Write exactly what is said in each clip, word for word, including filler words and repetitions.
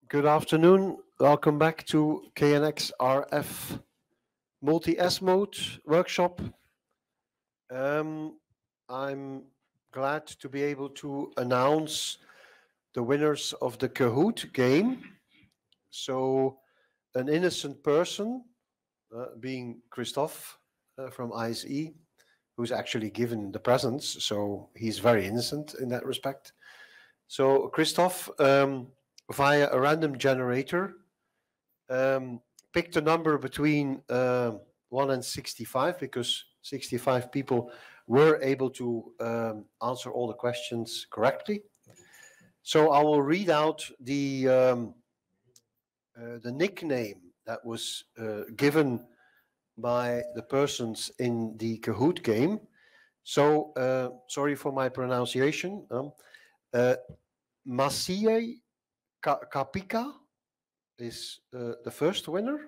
Good afternoon. Welcome back to K N X R F Multi-S Mode workshop. Um, I'm glad to be able to announce the winners of the Kahoot game. So, an innocent person, uh, being Christophe uh, from I S E, who's actually given the presents, so he's very innocent in that respect. So, Christophe, um, via a random generator, um, picked a number between uh, one and sixty-five, because sixty-five people were able to um, answer all the questions correctly. So I will read out the um, uh, the nickname that was uh, given by the persons in the Kahoot game. So uh, sorry for my pronunciation. Um, uh, Masie Ka- Kapika is uh, the first winner.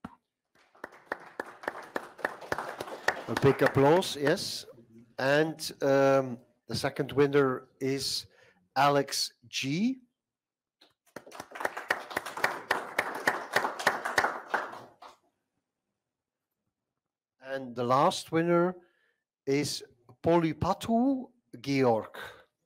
A big applause, yes. And um, the second winner is Alex G. And the last winner is Polypatu Georg.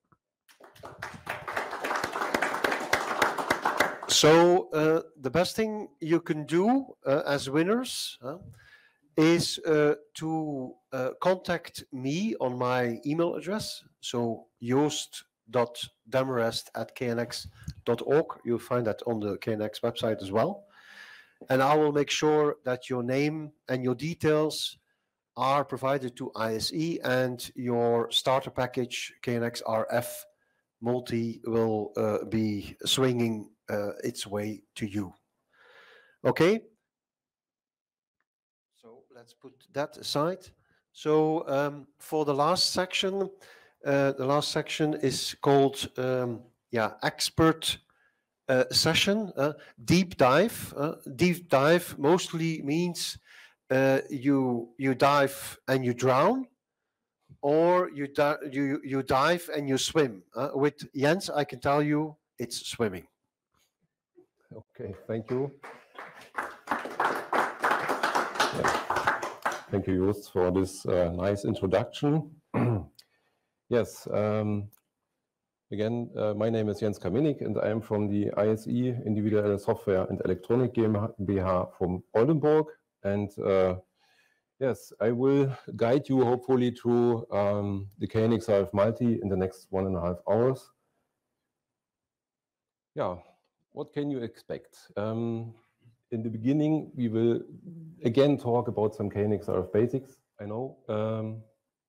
So uh, the best thing you can do uh, as winners uh, is uh, to uh, contact me on my email address. So joost dot demarest at k n x dot org. You'll find that on the K N X website as well. And I will make sure that your name and your details are provided to I S E, and your starter package, K N X R F Multi, will uh, be swinging uh, its way to you. Okay? So let's put that aside. So um, for the last section, uh, the last section is called um, yeah, expert uh, session, uh, deep dive. Uh, deep dive mostly means uh, you you dive and you drown, or you di- you you dive and you swim. Uh, with Jens, I can tell you it's swimming. Okay, thank you. Yeah. Thank you, Joost, for this uh, nice introduction. Yes, um, again, uh, my name is Jens Kaminik, and I am from the I S E, Individuelle Software and Electronic GmbH from Oldenburg. And uh, yes, I will guide you hopefully through um, the K N X R F Multi in the next one and a half hours. Yeah, what can you expect? Um, in the beginning, we will again talk about some K N X R F basics. I know um,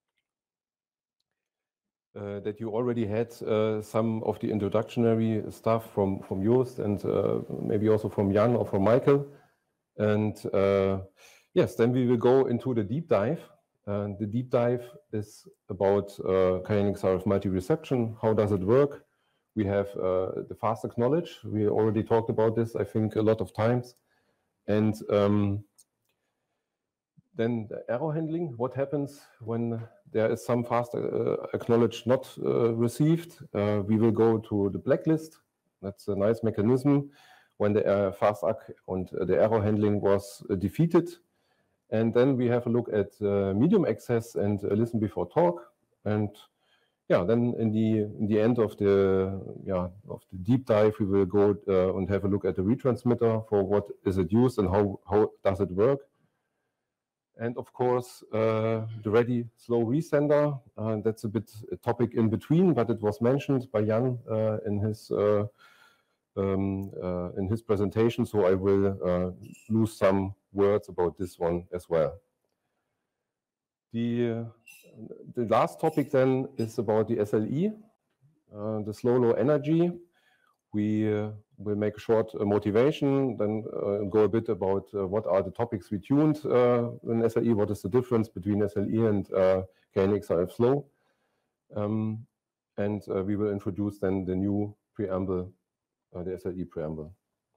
uh, that you already had uh, some of the introductory stuff from, from Joost, and uh, maybe also from Jan or from Michael. And uh, yes, then we will go into the deep dive. And the deep dive is about uh, K N X R F multi-reception. How does it work? We have uh, the fast acknowledge. We already talked about this, I think, a lot of times. And um, then the error handling. What happens when there is some fast uh, acknowledge not uh, received? Uh, we will go to the blacklist. That's a nice mechanism when the uh, fast ack and uh, the error handling was uh, defeated. And then we have a look at uh, medium access and uh, listen before talk. And yeah, then in the in the end of the yeah of the deep dive, we will go uh, and have a look at the retransmitter for what is it used and how how does it work. And of course, uh, the ready slow resender. Uh, that's a bit a topic in between, but it was mentioned by Jan uh, in his uh, um, uh, in his presentation. So I will uh, lose some words about this one as well. The uh, the last topic then is about the S L E, uh, the slow low energy. We uh, will make a short uh, motivation, then uh, go a bit about uh, what are the topics we tuned uh, in S L E, what is the difference between S L E and uh, K N X R F slow. Um, and uh, we will introduce then the new preamble, uh, the S L E preamble.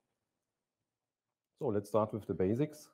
So let's start with the basics.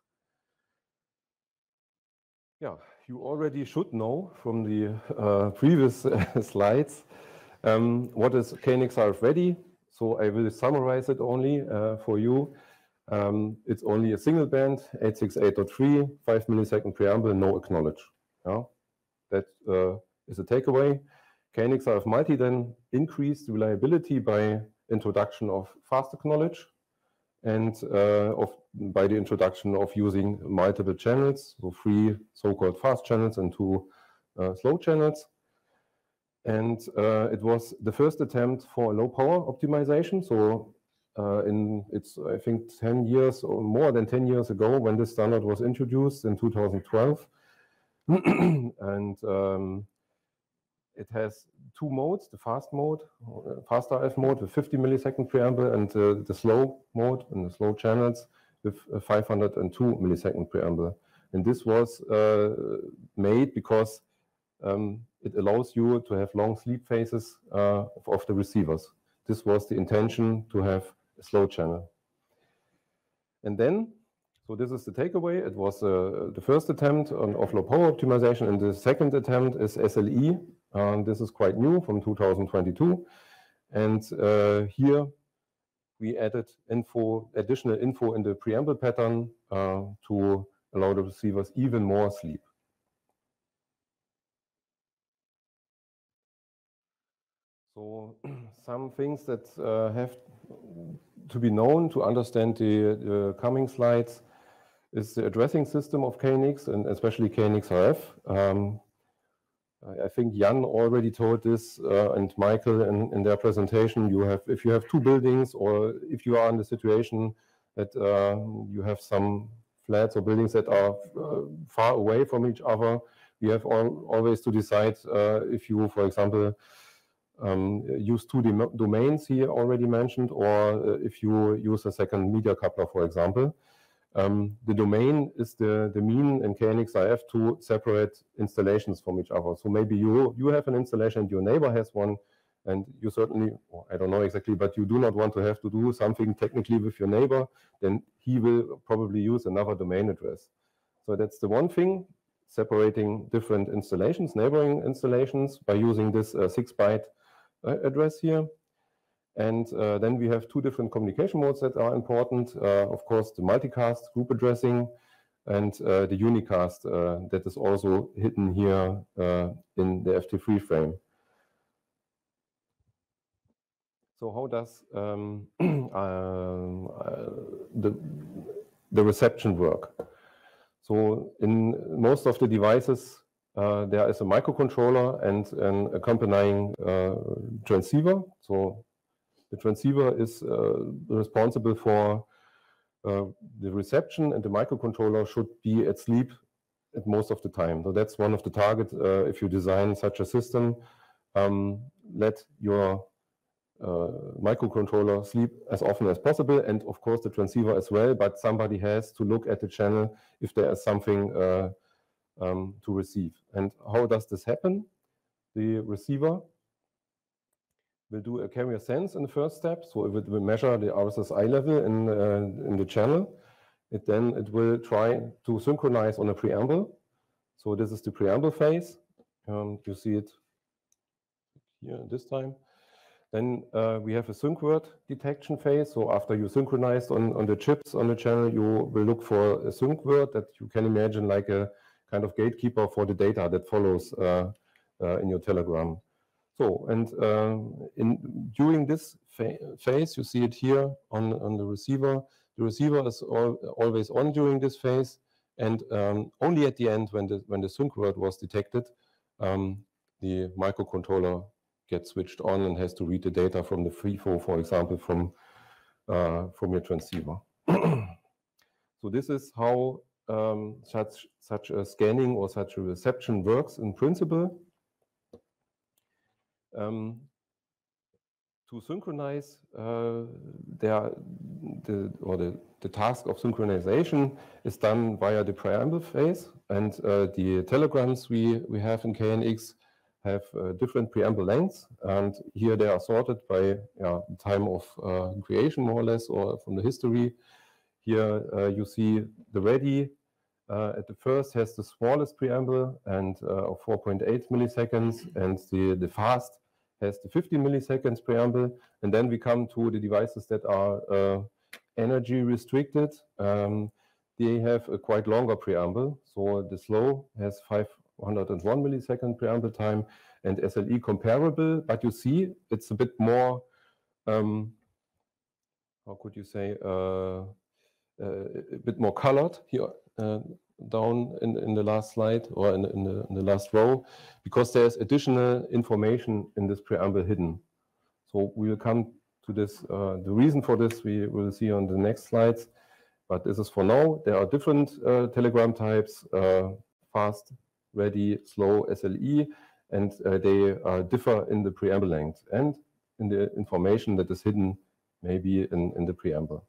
Yeah, you already should know from the uh, previous slides um, what is K N X R F ready. so I will summarize it only uh, for you. Um, it's only a single band, eight sixty-eight dot three, five millisecond preamble, no acknowledge. Yeah? That uh, is a takeaway. K N X R F Multi then increased reliability by introduction of fast acknowledge and uh, of, by the introduction of using multiple channels, so three so-called fast channels and two uh, slow channels. And uh, it was the first attempt for low power optimization. So uh, in it's, I think, ten years or more than ten years ago when this standard was introduced in two thousand twelve. And um, it has two modes, the fast mode, uh, fast R F mode with fifty millisecond preamble, and uh, the slow mode and the slow channels with uh, five hundred two millisecond preamble. And this was uh, made because um, it allows you to have long sleep phases uh, of, of the receivers. This was the intention, to have a slow channel. And then, so this is the takeaway. It was uh, the first attempt on of low power optimization, and the second attempt is S L E. Um, this is quite new from two thousand twenty-two. And uh, here we added info, additional info in the preamble pattern uh, to allow the receivers even more sleep. So some things that uh, have to be known to understand the, the coming slides is the addressing system of K N X, and especially K N X R F. Um, I think Jan already told this, uh, and Michael in, in their presentation. You have, if you have two buildings, or if you are in the situation that uh, you have some flats or buildings that are uh, far away from each other, you have all, always to decide uh, if you, for example, um, use two domains here already mentioned, or uh, if you use a second media coupler, for example. Um, the domain is the, the mean in K N X R F to separate installations from each other. So maybe you, you have an installation and your neighbor has one, and you certainly, well, I don't know exactly, but you do not want to have to do something technically with your neighbor, then he will probably use another domain address. So that's the one thing, separating different installations, neighboring installations, by using this uh, six byte uh, address here. And uh, then we have two different communication modes that are important. Uh, of course, the multicast group addressing, and uh, the unicast uh, that is also hidden here uh, in the F T three frame. So how does um, uh, the, the reception work? So in most of the devices, uh, there is a microcontroller and an accompanying uh, transceiver. So the transceiver is uh, responsible for uh, the reception, and the microcontroller should be at sleep at most of the time. So that's one of the targets uh, if you design such a system. Um, let your uh, microcontroller sleep as often as possible, and of course the transceiver as well, but somebody has to look at the channel if there is something uh, um, to receive. And how does this happen? The receiver will do a carrier sense in the first step, so it will measure the R S S I level in, uh, in the channel. It then it will try to synchronize on a preamble. So this is the preamble phase. Um, you see it here this time. Then uh, we have a sync word detection phase. So after you synchronized on, on the chips on the channel, you will look for a sync word that you can imagine like a kind of gatekeeper for the data that follows uh, uh, in your telegram. So, and uh, in, during this phase, you see it here on, on the receiver. The receiver is all, always on during this phase, and um, only at the end, when the, when the sync word was detected, um, the microcontroller gets switched on and has to read the data from the FIFO, for example, from, uh, from your transceiver. So this is how um, such, such a scanning or such a reception works in principle. Um, to synchronize uh, there, the, or the, the task of synchronization is done via the preamble phase, and uh, the telegrams we, we have in K N X have uh, different preamble lengths, and here they are sorted by yeah, time of uh, creation, more or less, or from the history. Here uh, you see the ready uh, at the first has the smallest preamble and uh, of four point eight milliseconds, and the, the fast has the fifty milliseconds preamble, and then we come to the devices that are uh, energy restricted. Um, they have a quite longer preamble. So the slow has five hundred one millisecond preamble time, and S L E comparable, but you see it's a bit more, um, how could you say, uh, uh, a bit more colored here uh, down in, in the last slide or in, in, the, in the last row, because there's additional information in this preamble hidden. So we will come to this, uh, the reason for this we will see on the next slides, but this is for now. There are different uh, telegram types, uh, fast, ready, slow, S L E, and uh, they uh, differ in the preamble length and in the information that is hidden maybe in, in the preamble.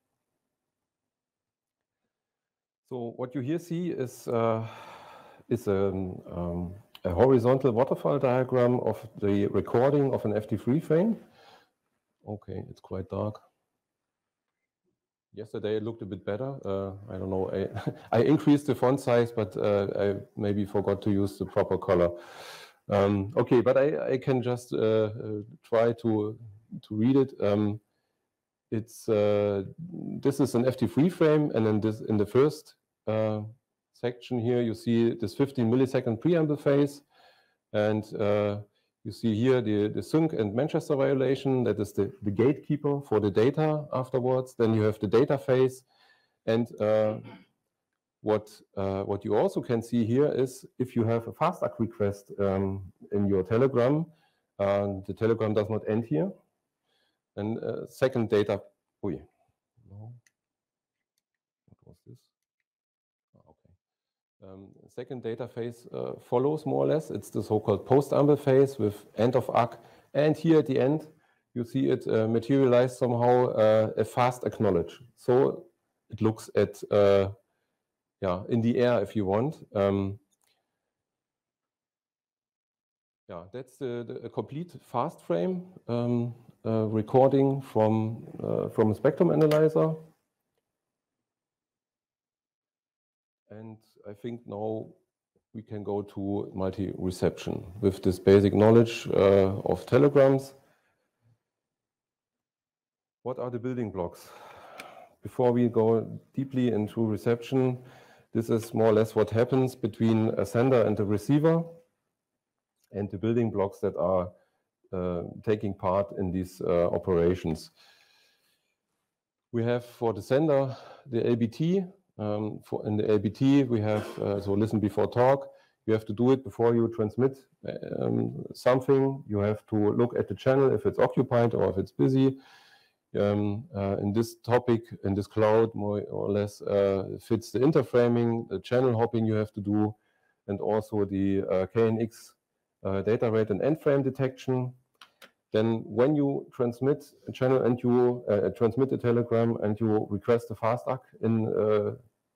So what you here see is, uh, is a, um, a horizontal waterfall diagram of the recording of an F T three frame. Okay, it's quite dark. Yesterday it looked a bit better. Uh, I don't know. I, I increased the font size, but uh, I maybe forgot to use the proper color. Um, okay, but I, I can just uh, uh, try to to read it. Um, it's uh, this is an F T three frame, and in this in the first uh, section here you see this fifteen millisecond preamble phase, and uh, you see here the, the sync and Manchester violation, that is the, the gatekeeper for the data afterwards. Then you have the data phase. And uh, what, uh, what you also can see here is if you have a fast A C K request um, in your telegram, uh, the telegram does not end here. And uh, second data, oh yeah, no. What was this? Oh, okay. Um, second data phase uh, follows more or less. It's the so-called post-amble phase with end of A C K. And here at the end, you see it uh, materialize somehow uh, a fast acknowledge. So it looks at, uh, yeah, in the air if you want. Um, yeah, that's the, the a complete fast frame um, uh, recording from, uh, from a spectrum analyzer. And I think now we can go to multi-reception with this basic knowledge uh, of telegrams. What are the building blocks? Before we go deeply into reception, this is more or less what happens between a sender and a receiver, and the building blocks that are uh, taking part in these uh, operations. We have for the sender the L B T. Um, for in the L B T, we have uh, so listen before talk. You have to do it before you transmit um, something. You have to look at the channel if it's occupied or if it's busy. Um, uh, in this topic, in this cloud, more or less uh, fits the interframing, the channel hopping you have to do, and also the uh, K N X uh, data rate and end frame detection. Then when you transmit a channel and you uh, transmit a telegram and you request a fast A C K in, uh,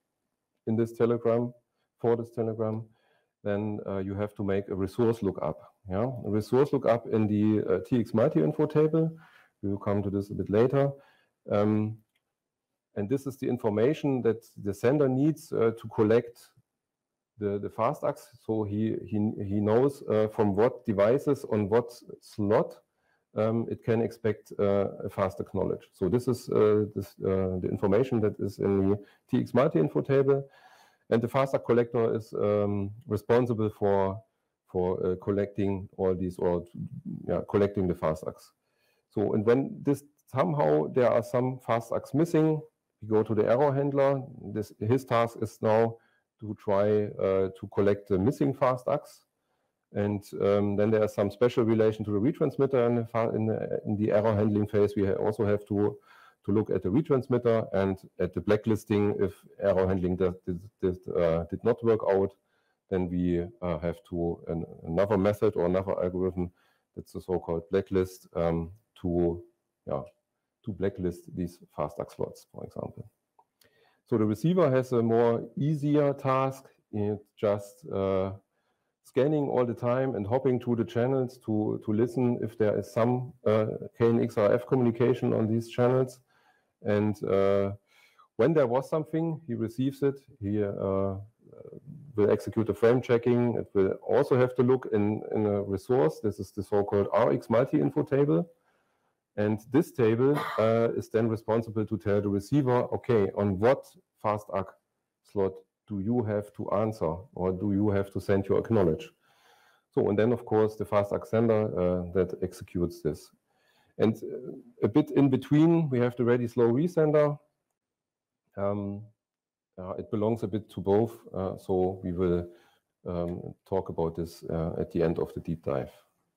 in this telegram, for this telegram, then uh, you have to make a resource lookup. Yeah? A resource lookup in the uh, T X multi-info table. We will come to this a bit later. Um, and this is the information that the sender needs uh, to collect the, the fast A C Ks. So he, he, he knows uh, from what devices on what slot um, it can expect uh, a fast acknowledge. So this is uh, this, uh, the information that is in the T X multi-info table. And the fast A C K collector is um, responsible for, for uh, collecting all these, or yeah, collecting the fast A Cs. So, and when this somehow there are some fast A Cs missing, we go to the error handler. This, his task is now to try uh, to collect the missing fast A Cs. And um, then there is some special relation to the retransmitter in the, in the, in the error handling phase. We also have to, to look at the retransmitter and at the blacklisting. If error handling did, did, uh, did not work out, then we uh, have to an, another method or another algorithm. That's the so-called blacklist. Um, to, yeah, to blacklist these fast A C K slots, for example. So the receiver has a more easier task. It's just uh, scanning all the time and hopping through the channels to, to listen if there is some uh, K N X R F communication on these channels. And uh, when there was something, he receives it. He uh, will execute a frame checking. It will also have to look in, in a resource. This is the so-called R X multi-info table. And this table uh, is then responsible to tell the receiver, okay, on what FastArc slot do you have to answer, or do you have to send your acknowledge? So, and then of course the FastArc sender uh, that executes this. And uh, a bit in between, we have the ready slow resender. Um, uh, it belongs a bit to both, uh, so we will um, talk about this uh, at the end of the deep dive.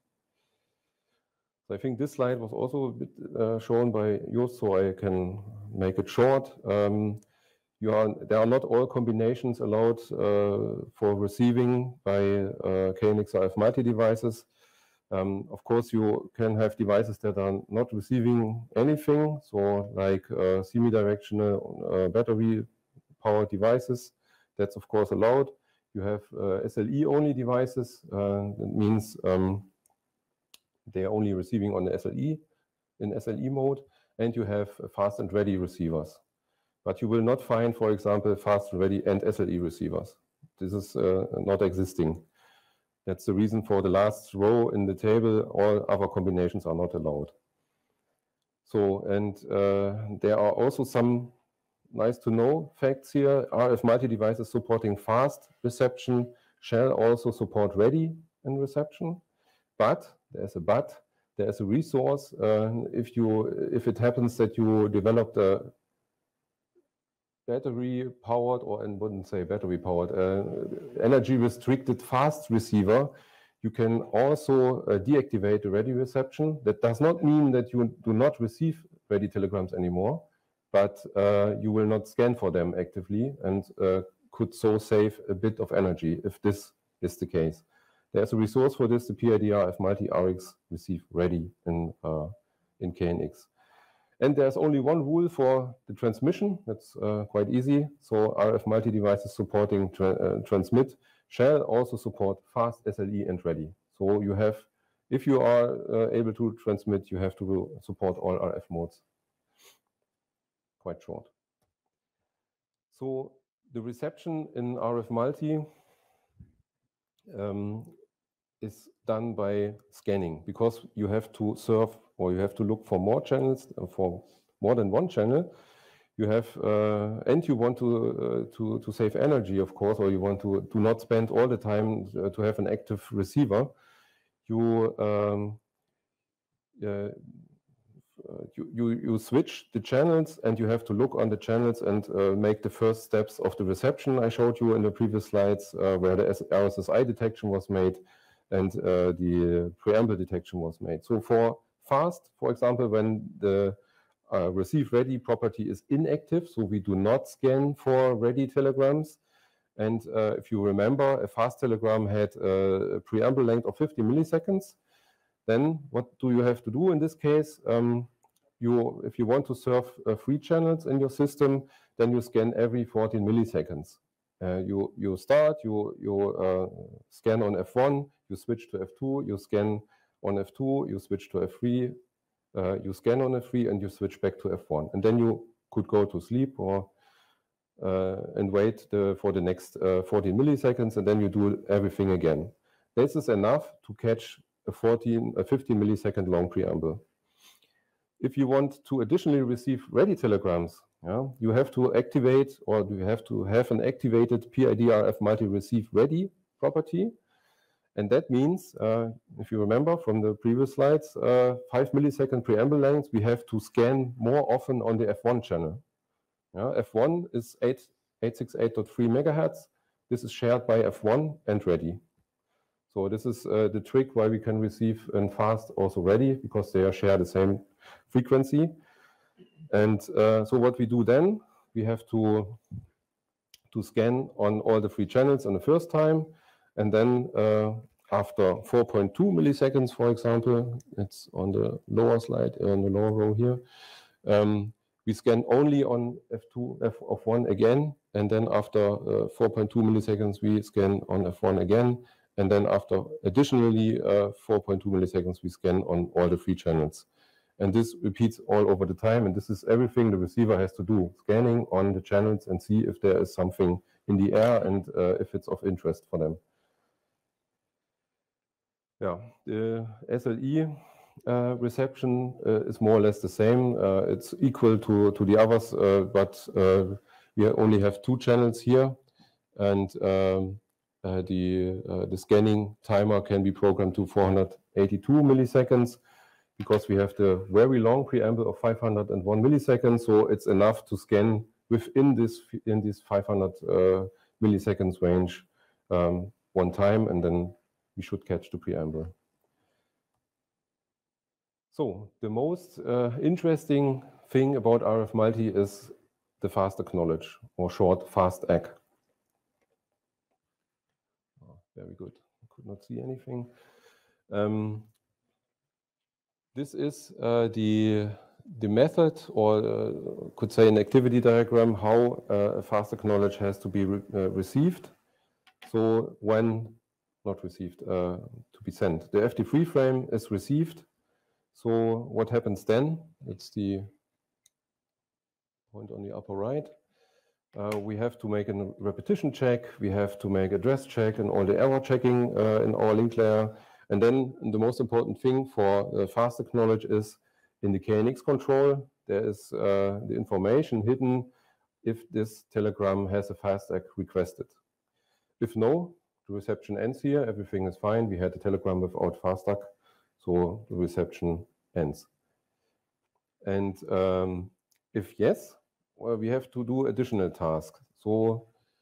So I think this slide was also a bit uh, shown by Joost, so I can make it short. Um, you are, there are not all combinations allowed uh, for receiving by uh, K N X R F multi-devices. Um, of course, you can have devices that are not receiving anything, so like uh, semi-directional uh, battery-powered devices. That's of course allowed. You have uh, S L E-only devices. Uh, that means um, they are only receiving on the S L E, in S L E mode, and you have fast and ready receivers. But you will not find, for example, fast and ready and S L E receivers. This is uh, not existing. That's the reason for the last row in the table. All other combinations are not allowed. So, and uh, there are also some nice to know facts here. R F multi-devices supporting fast reception shall also support ready in reception. But there's a but. There's a resource. Uh, if you, if it happens that you developed a battery-powered, or I wouldn't say battery-powered, uh, energy-restricted fast receiver, you can also uh, deactivate the ready reception. That does not mean that you do not receive ready telegrams anymore, but uh, you will not scan for them actively, and uh, could so save a bit of energy if this is the case. There's a resource for this, the P I D R F multi R X receive ready in, uh, in K N X. And there's only one rule for the transmission. That's uh, quite easy. So R F multi-devices supporting tra uh, transmit shall also support fast S L E and ready. So you have, if you are uh, able to transmit, you have to support all R F modes. Quite short. So the reception in R F multi um, is done by scanning, because you have to serve, or you have to look for more channels, uh, for more than one channel. You have, uh, and you want to, uh, to, to save energy, of course, or you want to, to not spend all the time uh, to have an active receiver. You, um, uh, you, you, you switch the channels, and you have to look on the channels and uh, make the first steps of the reception I showed you in the previous slides, uh, where the R S S I detection was made and uh, the preamble detection was made. So for fast, for example, when the uh, receive ready property is inactive, so we do not scan for ready telegrams. And uh, if you remember, a fast telegram had a preamble length of fifty milliseconds. Then what do you have to do in this case? Um, you, if you want to serve uh, three channels in your system, then you scan every fourteen milliseconds. Uh, you, you start, you, you uh, scan on F one, you switch to F two, you scan on F two, you switch to F three, uh, you scan on F three, and you switch back to F one. And then you could go to sleep or uh, and wait the, for the next uh, fourteen milliseconds, and then you do everything again. This is enough to catch a, fourteen, a fifteen millisecond long preamble. If you want to additionally receive ready telegrams, yeah, you have to activate, or you have to have an activated P I D R F multi-receive ready property. And that means, uh, if you remember from the previous slides, uh, five millisecond preamble length, we have to scan more often on the F one channel. Yeah, F one is eight sixty-eight point three megahertz. This is shared by F one and ready. So this is uh, the trick why we can receive and fast also ready, because they are share the same frequency. And uh, so what we do then, we have to, to scan on all the three channels on the first time. And then uh, after four point two milliseconds, for example, it's on the lower slide, on the lower row here, um, we scan only on F two, F of one again. And then after uh, four point two milliseconds, we scan on F one again. And then after additionally uh, four point two milliseconds, we scan on all the three channels. And this repeats all over the time. And this is everything the receiver has to do, scanning on the channels and see if there is something in the air and uh, if it's of interest for them. Yeah, the S L E uh, reception uh, is more or less the same. Uh, it's equal to, to the others, uh, but uh, we only have two channels here. And um, uh, the, uh, the scanning timer can be programmed to four hundred eighty-two milliseconds because we have the very long preamble of five hundred one milliseconds. So it's enough to scan within this, in this five hundred uh, milliseconds range um, one time, and then we should catch the preamble. So the most uh, interesting thing about R F Multi is the fast acknowledge, or short FastAC. Oh, very good. I could not see anything. Um, this is uh, the the method, or uh, could say an activity diagram, how uh, a fast acknowledge has to be re uh, received. So when not received, uh, to be sent. The F D three frame is received. So what happens then? It's the point on the upper right. Uh, we have to make a repetition check. We have to make address check and all the error checking uh, in our link layer. And then the most important thing for uh, fast acknowledge is in the K N X control, there is uh, the information hidden if this telegram has a FastAC requested. If no, the reception ends here, everything is fine. We had a telegram without FastAC, so the reception ends. And um, if yes, well, we have to do additional tasks. So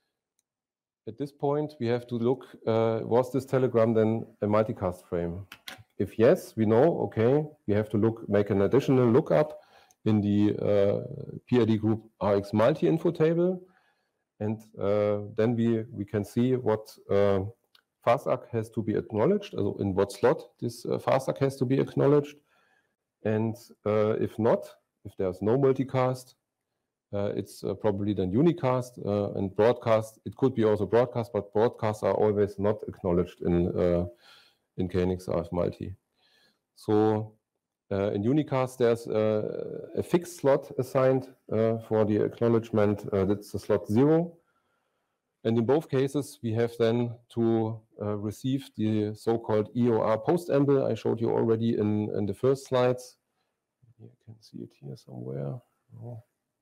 at this point, we have to look, uh, was this telegram then a multicast frame? If yes, we know, okay, we have to look, make an additional lookup in the uh, P I D group R X multi info table. And uh, then we, we can see what uh, FastAC has to be acknowledged, also in what slot this uh, FastAC has to be acknowledged. And uh, if not, if there's no multicast, uh, it's uh, probably then unicast uh, and broadcast. It could be also broadcast, but broadcasts are always not acknowledged in, uh, in K N X R F Multi. So uh, in unicast, there's uh, a fixed slot assigned uh, for the acknowledgement. Uh, that's the slot zero. And in both cases, we have then to uh, receive the so-called E O R post-amble I showed you already in, in the first slides. You can see it here somewhere. Oh.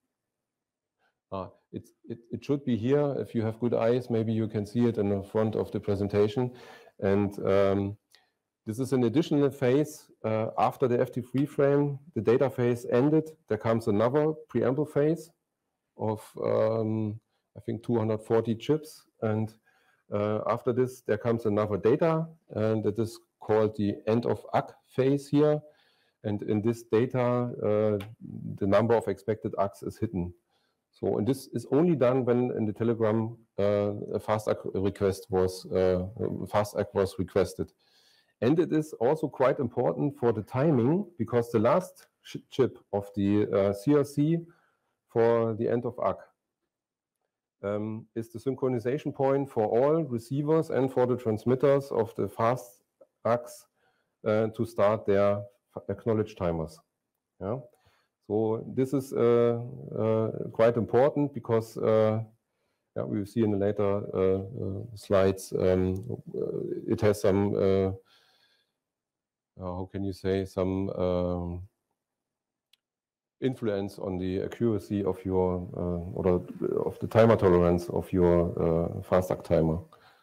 Ah, it's, it, it should be here. If you have good eyes, maybe you can see it in the front of the presentation. And um, this is an additional phase. Uh, after the F D three frame, the data phase ended. There comes another preamble phase of um, I think two hundred forty chips, and uh, after this there comes another data, and that is called the end of A C phase here. And in this data, uh, the number of expected A Cs is hidden. So, and this is only done when in the telegram uh, a FastAC request was uh, FastAC was requested. And it is also quite important for the timing, because the last chip of the uh, C R C for the end of A C um, is the synchronization point for all receivers and for the transmitters of the fast A Cs uh, to start their acknowledge timers. Yeah? So this is uh, uh, quite important, because uh, yeah, we will see in the later uh, uh, slides, um, uh, it has some, uh, how can you say, some um, influence on the accuracy of your, uh, or of the timer tolerance of your uh, FastAC timer.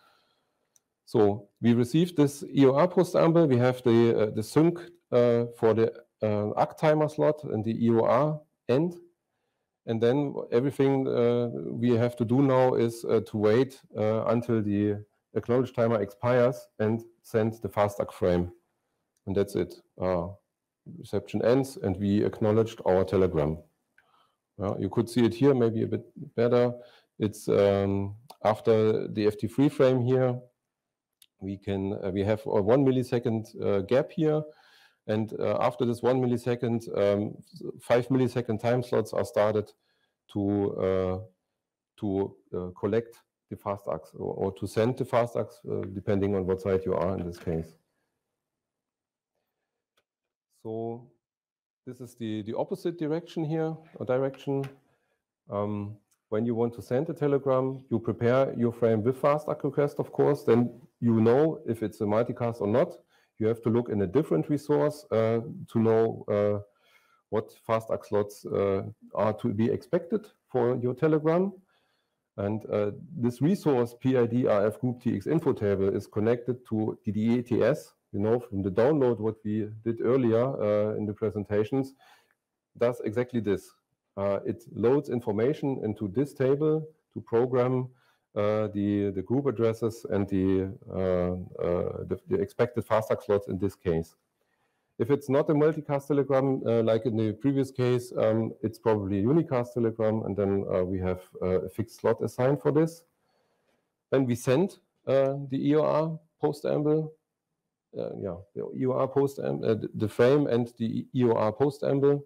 So we received this E O R post-amble. We have the, uh, the sync uh, for the uh, A C timer slot and the E O R end. And then everything uh, we have to do now is uh, to wait uh, until the acknowledge timer expires and send the FastAC frame. And that's it. Uh, reception ends and we acknowledged our telegram. Uh, you could see it here, maybe a bit better. It's um, after the F D three frame here. We can uh, we have a one millisecond uh, gap here. And uh, after this one millisecond, um, five millisecond time slots are started to uh, to uh, collect the FastACs, or, or to send the FastACs, uh, depending on what side you are in this case. So this is the, the opposite direction here, or direction. Um, when you want to send a telegram, you prepare your frame with FastAC request, of course, then you know if it's a multicast or not. You have to look in a different resource uh, to know uh, what FastAC slots uh, are to be expected for your telegram. And uh, this resource, P I D R F group T X info table, is connected to the D E T S, you know, from the download, what we did earlier uh, in the presentations, does exactly this. Uh, it loads information into this table to program uh, the, the group addresses and the, uh, uh, the, the expected FastAC slots in this case. If it's not a multicast telegram, uh, like in the previous case, um, it's probably a unicast telegram, and then uh, we have uh, a fixed slot assigned for this. Then we send uh, the E O R postamble, uh, yeah, the E O R postamble, uh, the frame and the E O R postamble.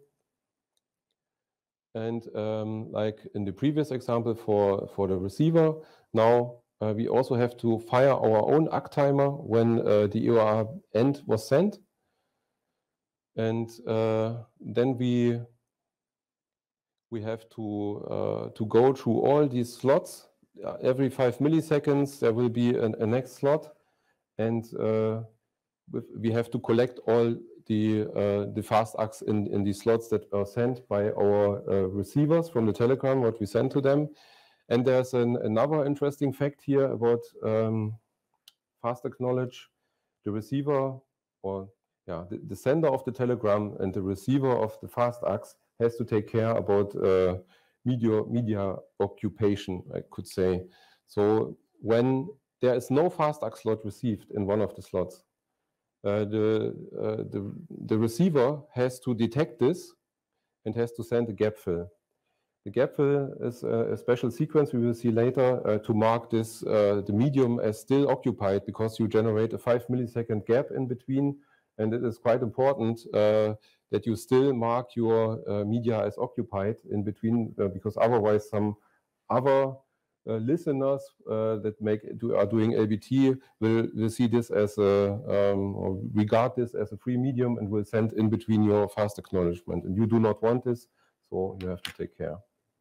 And um, like in the previous example for, for the receiver, now uh, we also have to fire our own A C timer when uh, the E O R end was sent. And uh, then we we have to uh, to go through all these slots. Uh, every five milliseconds there will be an, a next slot, and uh, we have to collect all the uh, the FastACs in in these slots that are sent by our uh, receivers from the telegram, what we send to them. And there's an, another interesting fact here about um, FastAC knowledge. The receiver or Yeah, the, the sender of the telegram and the receiver of the FastACs has to take care about uh, media, media occupation, I could say. So when there is no FastAC slot received in one of the slots, uh, the, uh, the, the receiver has to detect this and has to send a gap fill. The gap fill is a, a special sequence we will see later uh, to mark this, uh, the medium as still occupied, because you generate a five millisecond gap in between. And it is quite important uh, that you still mark your uh, media as occupied in between, uh, because otherwise some other uh, listeners uh, that make do, are doing L B T will, will see this as a, um, or regard this as a free medium and will send in between your fast acknowledgement. And you do not want this, so you have to take care.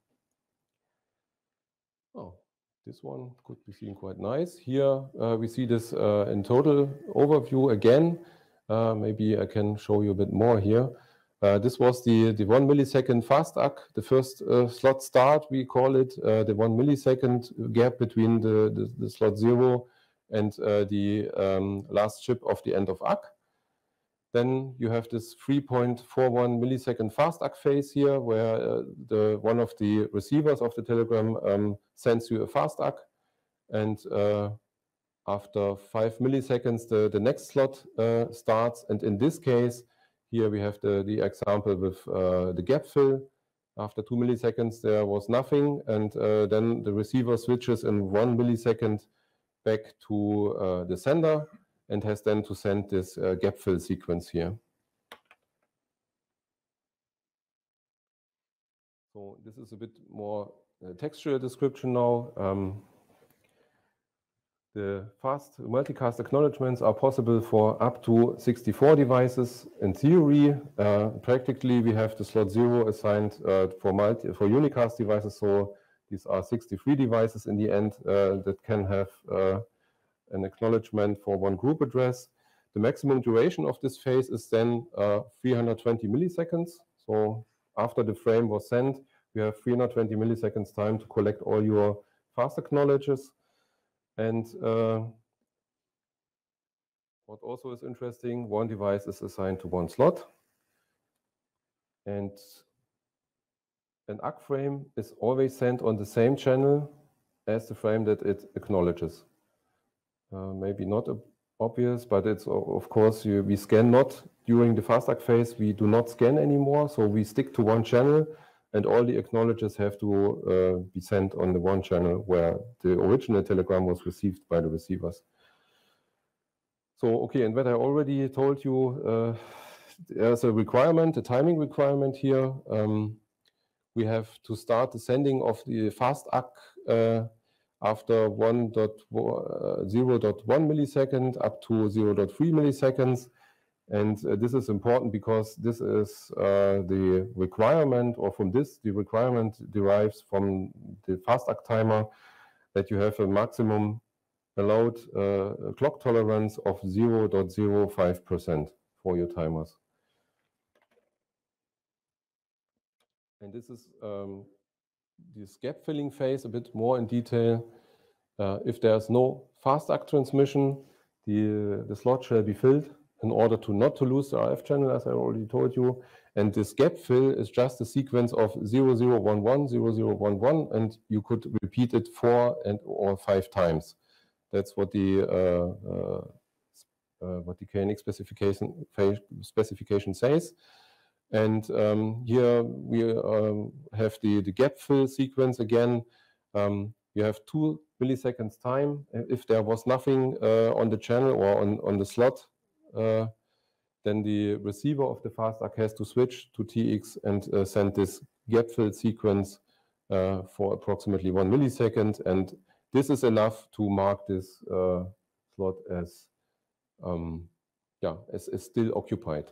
Oh, this one could be seen quite nice. Here uh, we see this uh, in total overview again. Uh, maybe I can show you a bit more here. Uh, this was the, the one millisecond FastAC, the first uh, slot start, we call it, uh, the one millisecond gap between the, the, the slot zero and uh, the um, last chip of the end of A C. Then you have this three point four one millisecond FastAC phase here, where uh, the, one of the receivers of the telegram um, sends you a FastAC, and uh, after five milliseconds, the, the next slot uh, starts. And in this case, here we have the, the example with uh, the gap fill. After two milliseconds, there was nothing. And uh, then the receiver switches in one millisecond back to uh, the sender and has then to send this uh, gap fill sequence here. So this is a bit more uh, textual description now. Um, The fast multicast acknowledgements are possible for up to sixty-four devices in theory. Uh, practically, we have the slot zero assigned uh, for multi for unicast devices. So these are sixty-three devices in the end uh, that can have uh, an acknowledgement for one group address. The maximum duration of this phase is then uh, three hundred twenty milliseconds. So after the frame was sent, we have three hundred twenty milliseconds time to collect all your fast acknowledges. And uh, what also is interesting, one device is assigned to one slot. And an A C frame is always sent on the same channel as the frame that it acknowledges. Uh, maybe not obvious, but it's of course, you, we scan not during the FastAC phase, we do not scan anymore. So we stick to one channel. And all the acknowledges have to uh, be sent on the one channel where the original telegram was received by the receivers. So, okay, and what I already told you, uh, there's a requirement, a timing requirement here. Um, we have to start the sending of the FastAC uh, after zero point one millisecond up to zero point three milliseconds. And uh, this is important because this is uh, the requirement, or from this, the requirement derives from the FastAct timer that you have a maximum allowed uh, clock tolerance of zero point zero five percent for your timers. And this is um, this gap filling phase a bit more in detail. Uh, if there's no FastAct transmission, the, the slot shall be filled in order to not to lose the R F channel, as I already told you. And this gap fill is just a sequence of zero zero one one, zero zero one one, and you could repeat it four and or five times. That's what the uh, uh, uh, what the K N X specification specification says. And um, here we um, have the, the gap fill sequence again. Um, you have two milliseconds time. If there was nothing uh, on the channel or on, on the slot, uh, then the receiver of the FastAct has to switch to T X and uh, send this gap fill sequence uh, for approximately one millisecond. And this is enough to mark this uh, slot as, um, yeah, as, as still occupied.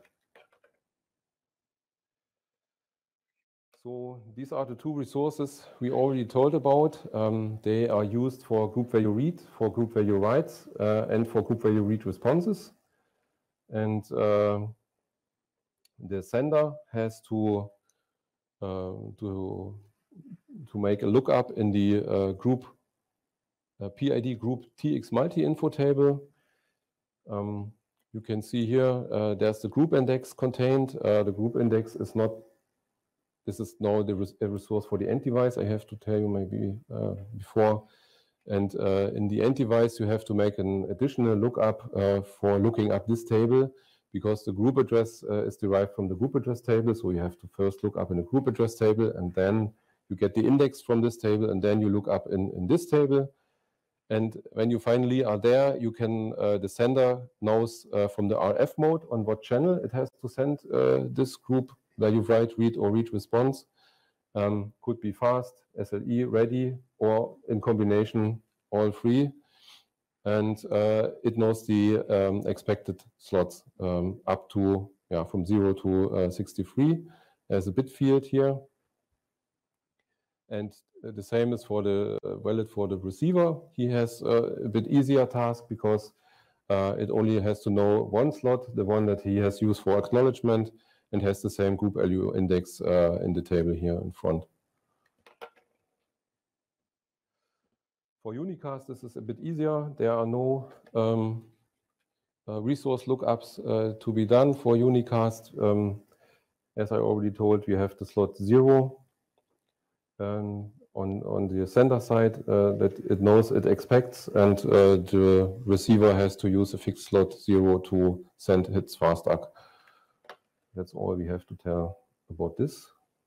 So these are the two resources we already told about. Um, they are used for group value read, for group value writes, uh, and for group value read responses. And uh, the sender has to uh, to to make a lookup in the uh, group uh, P I D group T X multi-info table. Um, you can see here uh, there's the group index contained. Uh, the group index is not. This is now the res a resource for the end device. I have to tell you maybe uh, before. And uh, in the end device, you have to make an additional lookup uh, for looking up this table, because the group address uh, is derived from the group address table. So you have to first look up in the group address table, and then you get the index from this table, and then you look up in, in this table. And when you finally are there, you can, uh, the sender knows uh, from the R F mode on what channel it has to send uh, this group value write, read, or read response. Um, could be fast, S L E, ready, or in combination, all three. And uh, it knows the um, expected slots um, up to, yeah, from zero to uh, sixty-three. There's a bit field here. And the same is for the uh, valid for the receiver. He has uh, a bit easier task because uh, it only has to know one slot, the one that he has used for acknowledgement, and has the same group value index uh, in the table here in front. For unicast, this is a bit easier. There are no um, uh, resource lookups uh, to be done for unicast. Um, as I already told, we have the slot zero um, on, on the sender side uh, that it knows it expects, and uh, the receiver has to use a fixed slot zero to send its FastAct. That's all we have to tell about this.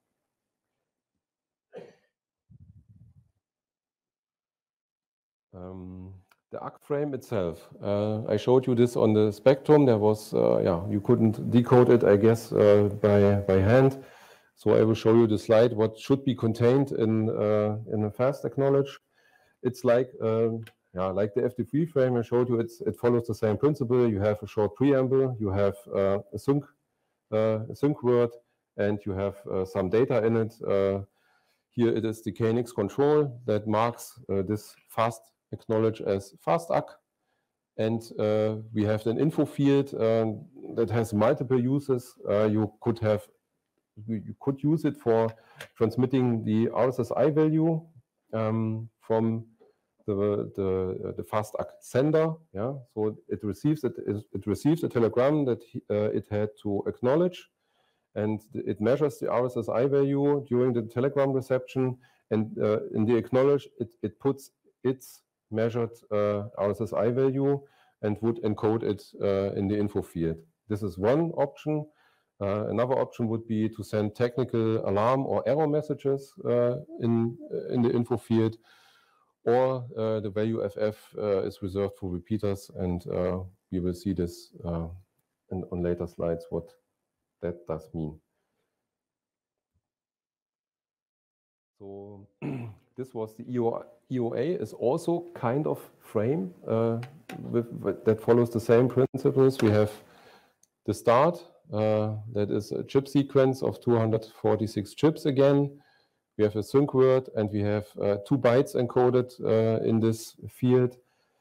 Um, the A C frame itself, uh, I showed you this on the Spectrum. There was, uh, yeah, you couldn't decode it, I guess, uh, by, by hand. So I will show you the slide, what should be contained in, uh, in a fast acknowledge. It's like, um, yeah, like the F D three frame I showed you, it's, it follows the same principle. You have a short preamble, you have uh, a sync Uh, a sync word, and you have uh, some data in it. Uh, here it is the K N X control that marks uh, this fast acknowledge as FastAct. And uh, we have an info field uh, that has multiple uses. Uh, you could have, you could use it for transmitting the R S S I value um, from the the, the FastAct sender. Yeah, so it receives it it receives a telegram that uh, it had to acknowledge, and it measures the R S S I value during the telegram reception, and uh, in the acknowledge it it puts its measured uh, R S S I value and would encode it uh, in the info field. This is one option. Uh, another option would be to send technical alarm or error messages uh, in in the info field. Or uh, the value F F uh, is reserved for repeaters, and uh, we will see this uh, in, on later slides, what that does mean. So this was the E O A is also kind of frame uh, with, with, that follows the same principles. We have the start, uh, that is a chip sequence of two hundred forty-six chips again. We have a sync word, and we have uh, two bytes encoded uh, in this field.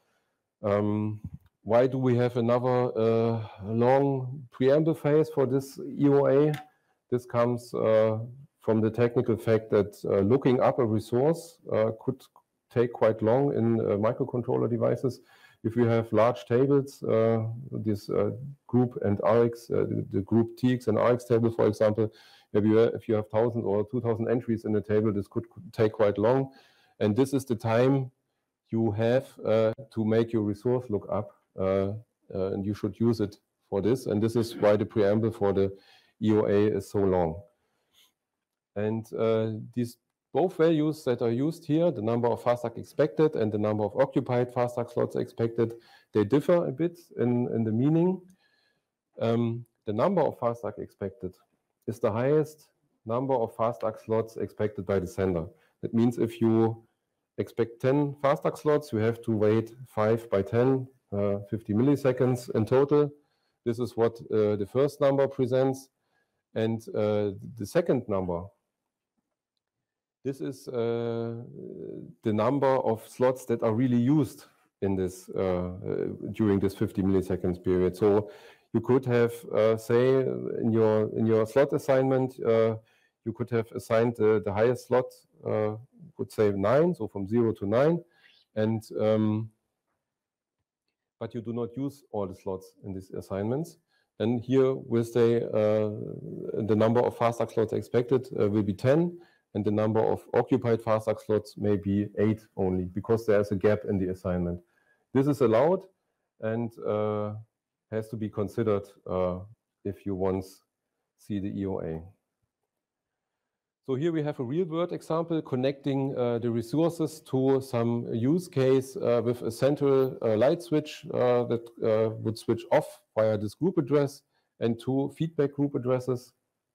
Um, why do we have another uh, long preamble phase for this E O A? This comes uh, from the technical fact that uh, looking up a resource uh, could take quite long in uh, microcontroller devices. If you have large tables, uh, this uh, group and R X, uh, the, the group T X and R X table, for example, if you, if you have one thousand or two thousand entries in the table, this could, could take quite long. And this is the time you have uh, to make your resource look up, uh, uh, and you should use it for this. And this is why the preamble for the E O A is so long. And uh, these both values that are used here, the number of fast-stack expected and the number of occupied fast-stack slots expected, they differ a bit in, in the meaning. Um, the number of fast-stack expected is the highest number of fast-stack slots expected by the sender. That means if you expect ten fast-stack slots, you have to wait five by ten, uh, fifty milliseconds in total. This is what uh, the first number presents. And uh, the second number, this is uh, the number of slots that are really used in this uh, uh, during this fifty milliseconds period. So you could have, uh, say, in your in your slot assignment, uh, you could have assigned uh, the highest slot, uh, could say nine, so from zero to nine, and um, but you do not use all the slots in these assignments. And here we'll say uh, the number of fast-stack slots expected uh, will be ten. And the number of occupied fast-stack slots may be eight only, because there's a gap in the assignment. This is allowed and uh, has to be considered uh, if you once see the E O A. So here we have a real-world example connecting uh, the resources to some use case uh, with a central uh, light switch uh, that uh, would switch off via this group address and two feedback group addresses.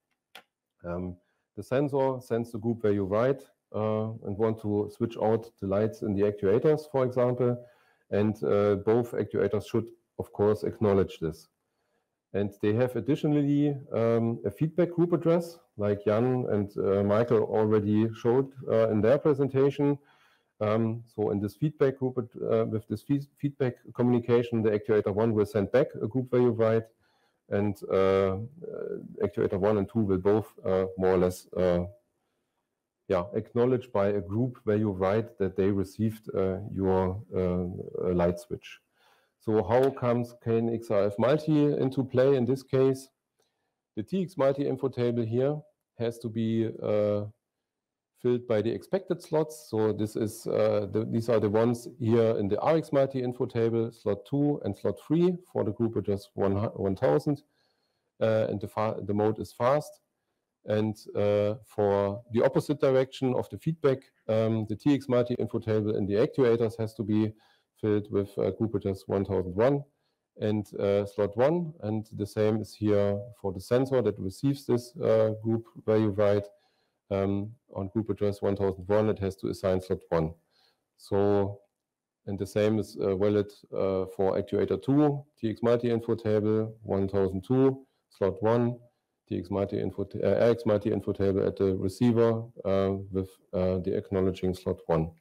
Um, The sensor sends the group value right uh, and want to switch out the lights in the actuators, for example. And uh, both actuators should, of course, acknowledge this. And they have additionally um, a feedback group address, like Jan and uh, Michael already showed uh, in their presentation. Um, so in this feedback group, uh, with this feedback communication, the actuator one will send back a group value right. And uh, uh, actuator one and two will both uh, more or less uh, yeah, acknowledge by a group value write that they received uh, your uh, light switch. So how comes K N X R F multi into play in this case? The T X multi info table here has to be uh, filled by the expected slots. So this is uh, the, these are the ones here in the R X multi info table, slot two and slot three for the group address one thousand, uh, and the, the mode is fast. And uh, for the opposite direction of the feedback, um, the T X multi info table in the actuators has to be filled with uh, group address one thousand one and uh, slot one. And the same is here for the sensor that receives this uh, group value write. Um, on group address one thousand one, it has to assign slot one. So, and the same is uh, valid uh, for actuator two, T X multi info table one thousand two, slot one, T X multi info, uh, R X multi info table at the receiver uh, with uh, the acknowledging slot one.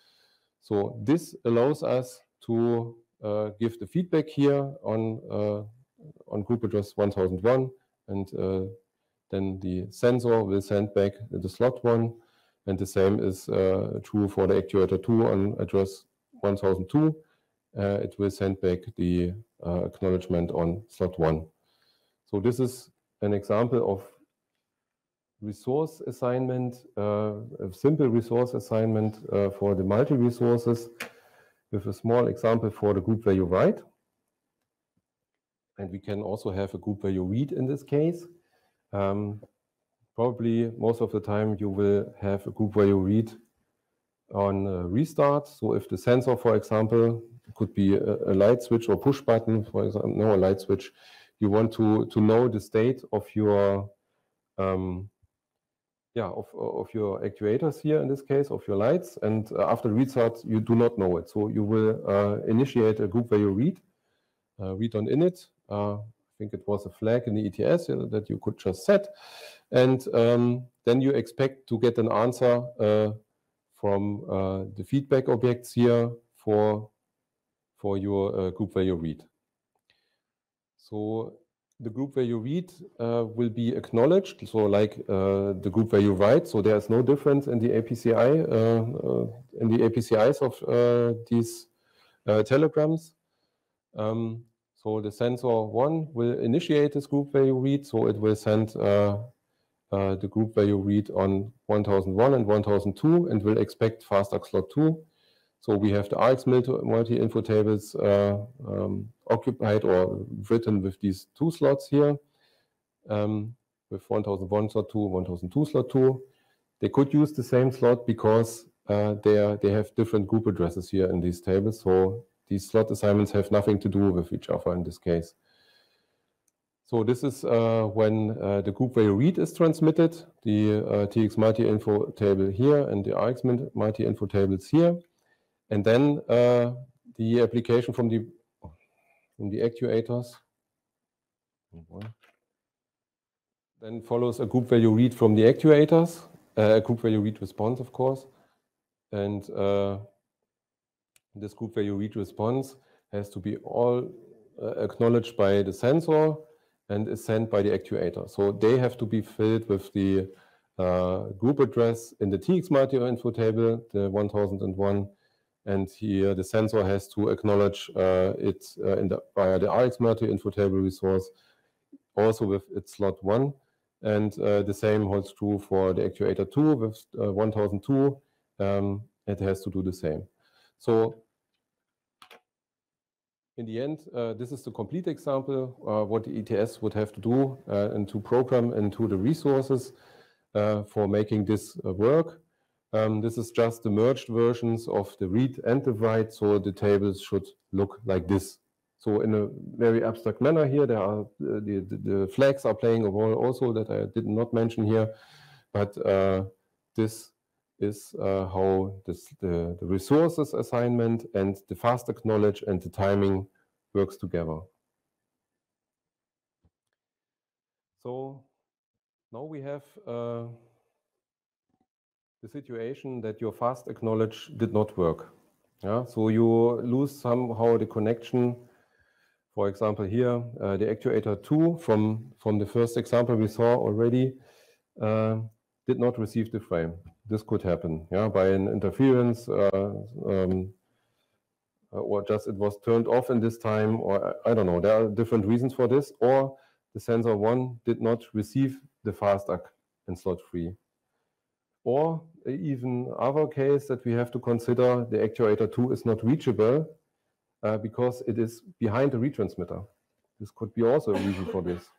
So this allows us to uh, give the feedback here on uh, on group address one thousand one, and uh, then the sensor will send back the slot one, and the same is uh, true for the actuator two on address one thousand two. Uh, it will send back the uh, acknowledgement on slot one. So this is an example of resource assignment, uh, a simple resource assignment uh, for the multi-resources, with a small example for the group value write. And we can also have a group value read in this case. Um, probably most of the time you will have a group value read on uh, restart. So if the sensor, for example, could be a, a light switch or push button, for example, no, a light switch, you want to, to know the state of your um, yeah, of, of your actuators here in this case, of your lights, and uh, after restart you do not know it. So you will uh, initiate a group value read, uh, read on init, uh, think it was a flag in the E T S uh, that you could just set. And um, then you expect to get an answer uh, from uh, the feedback objects here for, for your uh, group value read. So the group value read uh, will be acknowledged, so like uh, the group value write. So there's no difference in the A P C I, uh, uh, in the A P C Is of uh, these uh, telegrams. Um, so the sensor one will initiate this group value read, so it will send uh, uh, the group value read on one thousand one and one thousand two and will expect FastArc slot two. So we have the R X multi-info tables uh, um, occupied or written with these two slots here, um, with one thousand one slot two, one thousand two slot two. They could use the same slot because uh, they, are, they have different group addresses here in these tables. So these slot assignments have nothing to do with each other in this case. So this is uh, when uh, the group value read is transmitted, the uh, T X multi-info table here and the R X multi-info tables here. And then uh, the application from the, from the actuators then follows a group value read from the actuators, uh, a group value read response, of course. And uh, this group value read response has to be all uh, acknowledged by the sensor and is sent by the actuator. So they have to be filled with the uh, group address in the T X multi-info table, the one thousand one. And here the sensor has to acknowledge uh, it uh, in the, via the R X multi-info table resource, also with its slot one. And uh, the same holds true for the actuator two with uh, one thousand two. Um, it has to do the same. So in the end, uh, this is the complete example uh, what the E T S would have to do uh, and to program into the resources uh, for making this uh, work. Um, this is just the merged versions of the read and the write, so the tables should look like this. So in a very abstract manner here, there are uh, the, the, the flags are playing a role also that I did not mention here, but uh, this is uh, how this, the, the resources assignment and the fast acknowledge and the timing works together. So now we have uh, the situation that your fast acknowledge did not work. Yeah? So you lose somehow the connection. For example, here, uh, the actuator two from, from the first example we saw already uh, did not receive the frame. This could happen, yeah, by an interference, uh, um, or just it was turned off in this time, or I don't know, there are different reasons for this, or the sensor one did not receive the FastArc in slot three. Or even other case that we have to consider, the actuator two is not reachable uh, because it is behind the retransmitter. This could be also a reason for this.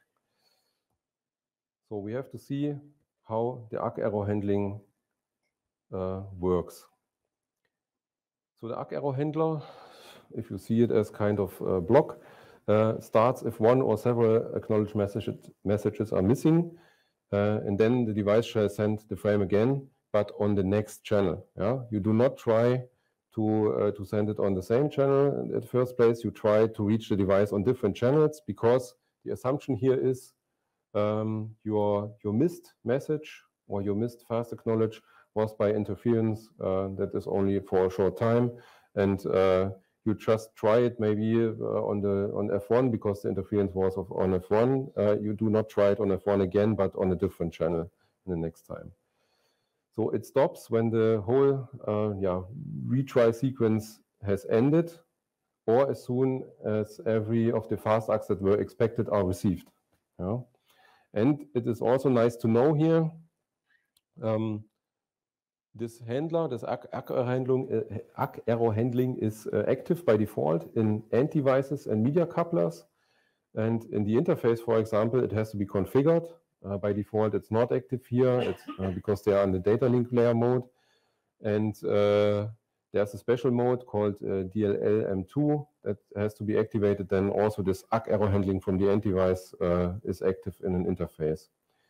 So we have to see how the A C error handling uh, works. So the A C error handler, if you see it as kind of a block, uh, starts if one or several acknowledged message, messages are missing, uh, and then the device shall send the frame again, but on the next channel. Yeah? You do not try to, uh, to send it on the same channel. In the first place, you try to reach the device on different channels, because the assumption here is um, your, your missed message or your missed fast acknowledge was by interference uh, that is only for a short time, and uh, you just try it maybe uh, on the on F one because the interference was of, on F one. Uh, you do not try it on F one again, but on a different channel in the next time. So it stops when the whole uh, yeah retry sequence has ended, or as soon as every of the fast acts that were expected are received. Yeah? And it is also nice to know here. Um, This handler, this A C error handling, uh, A C error handling is uh, active by default in end devices and media couplers. And in the interface, for example, it has to be configured. Uh, by default, it's not active here. It's uh, because they are in the data link layer mode. And uh, there's a special mode called uh, D L L M two that has to be activated. Then also this A C error handling from the end device uh, is active in an interface.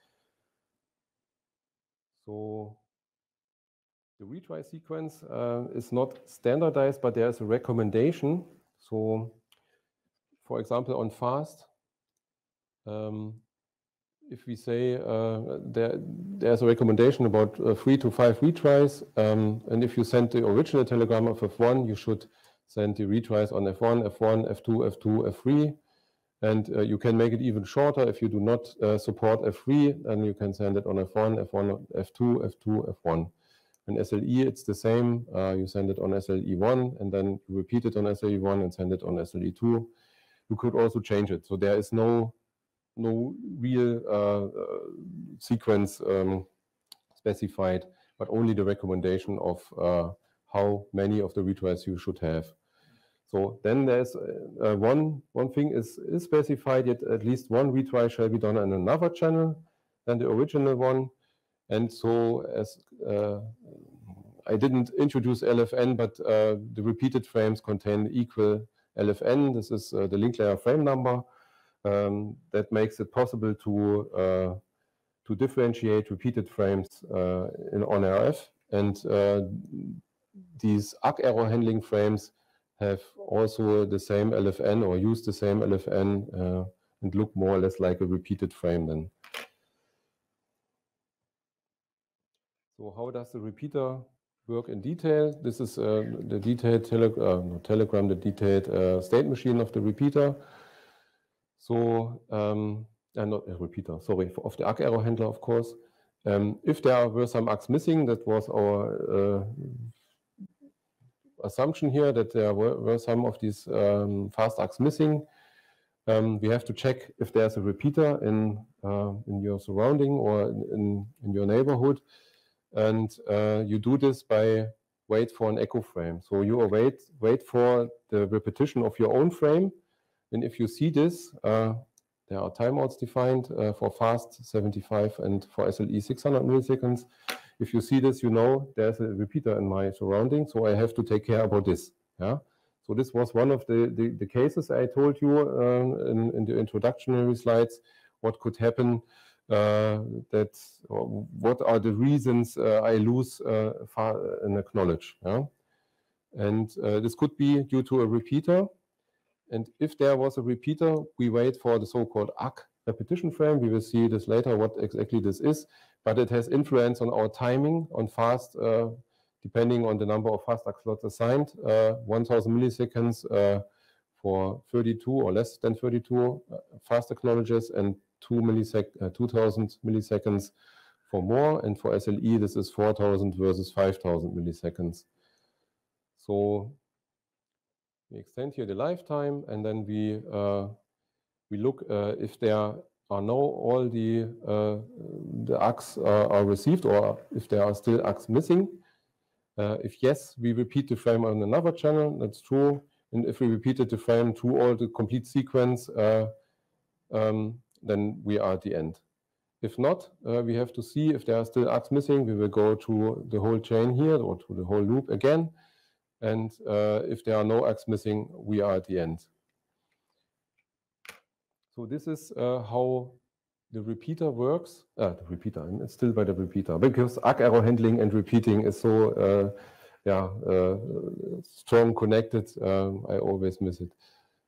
So the retry sequence uh, is not standardized, but there's a recommendation. So, for example, on fast, um, if we say uh, there, there's a recommendation about uh, three to five retries, um, and if you send the original telegram of F one, you should send the retries on F one, F one, F two, F two, F three, and uh, you can make it even shorter if you do not uh, support F three, then you can send it on F one, F one, F two, F two, F one. In S L E, it's the same. Uh, you send it on S L E one, and then you repeat it on S L E one and send it on S L E two. You could also change it. So there is no no real uh, uh, sequence um, specified, but only the recommendation of uh, how many of the retries you should have. So then there's uh, one one thing is, is specified, yet at least one retry shall be done on another channel than the original one. And so as uh, I didn't introduce L F N, but uh, the repeated frames contain equal L F N. This is uh, the link layer frame number. Um, that makes it possible to uh, to differentiate repeated frames uh, in on R F, and uh, these A C error handling frames have also the same L F N or use the same L F N uh, and look more or less like a repeated frame then. So how does the repeater work in detail? This is uh, the detailed tele uh, no, telegram, the detailed uh, state machine of the repeater. So, um, uh, not a repeater, sorry, of the A C error handler, of course. Um, if there were some A Cs missing, that was our uh, assumption here, that there were, were some of these um, fast A Cs missing. Um, we have to check if there's a repeater in, uh, in your surrounding or in, in, in your neighborhood. And uh, you do this by wait for an echo frame. So you await, wait for the repetition of your own frame. And if you see this, uh, there are timeouts defined uh, for fast seventy-five and for S L E six hundred milliseconds. If you see this, you know there's a repeater in my surrounding, so I have to take care about this. Yeah. So this was one of the, the, the cases I told you uh, in, in the introductory slides, what could happen, uh, that or what are the reasons uh, I lose uh, an acknowledge. Yeah? And uh, this could be due to a repeater. And if there was a repeater, we wait for the so-called A C repetition frame. We will see this later, what exactly this is, but it has influence on our timing on fast, uh, depending on the number of fast A C slots assigned, uh, one thousand milliseconds uh, for thirty-two or less than thirty-two uh, fast acknowledges, and two millisec uh, two thousand milliseconds for more. And for S L E, this is four thousand versus five thousand milliseconds. So we extend here the lifetime, and then we uh, we look uh, if there are now all the uh, the A Cs uh, are received, or if there are still A Cs missing. Uh, if yes, we repeat the frame on another channel. That's true. And if we repeated the frame through all the complete sequence, uh, um, then we are at the end. If not, uh, we have to see if there are still A Cs missing. We will go through the whole chain here, or through the whole loop again. And uh, if there are no A Cs missing, we are at the end. So this is uh, how the repeater works. Ah, the repeater, it's still by the repeater, because A C error handling and repeating is so uh, yeah, uh, strong connected. Um, I always miss it.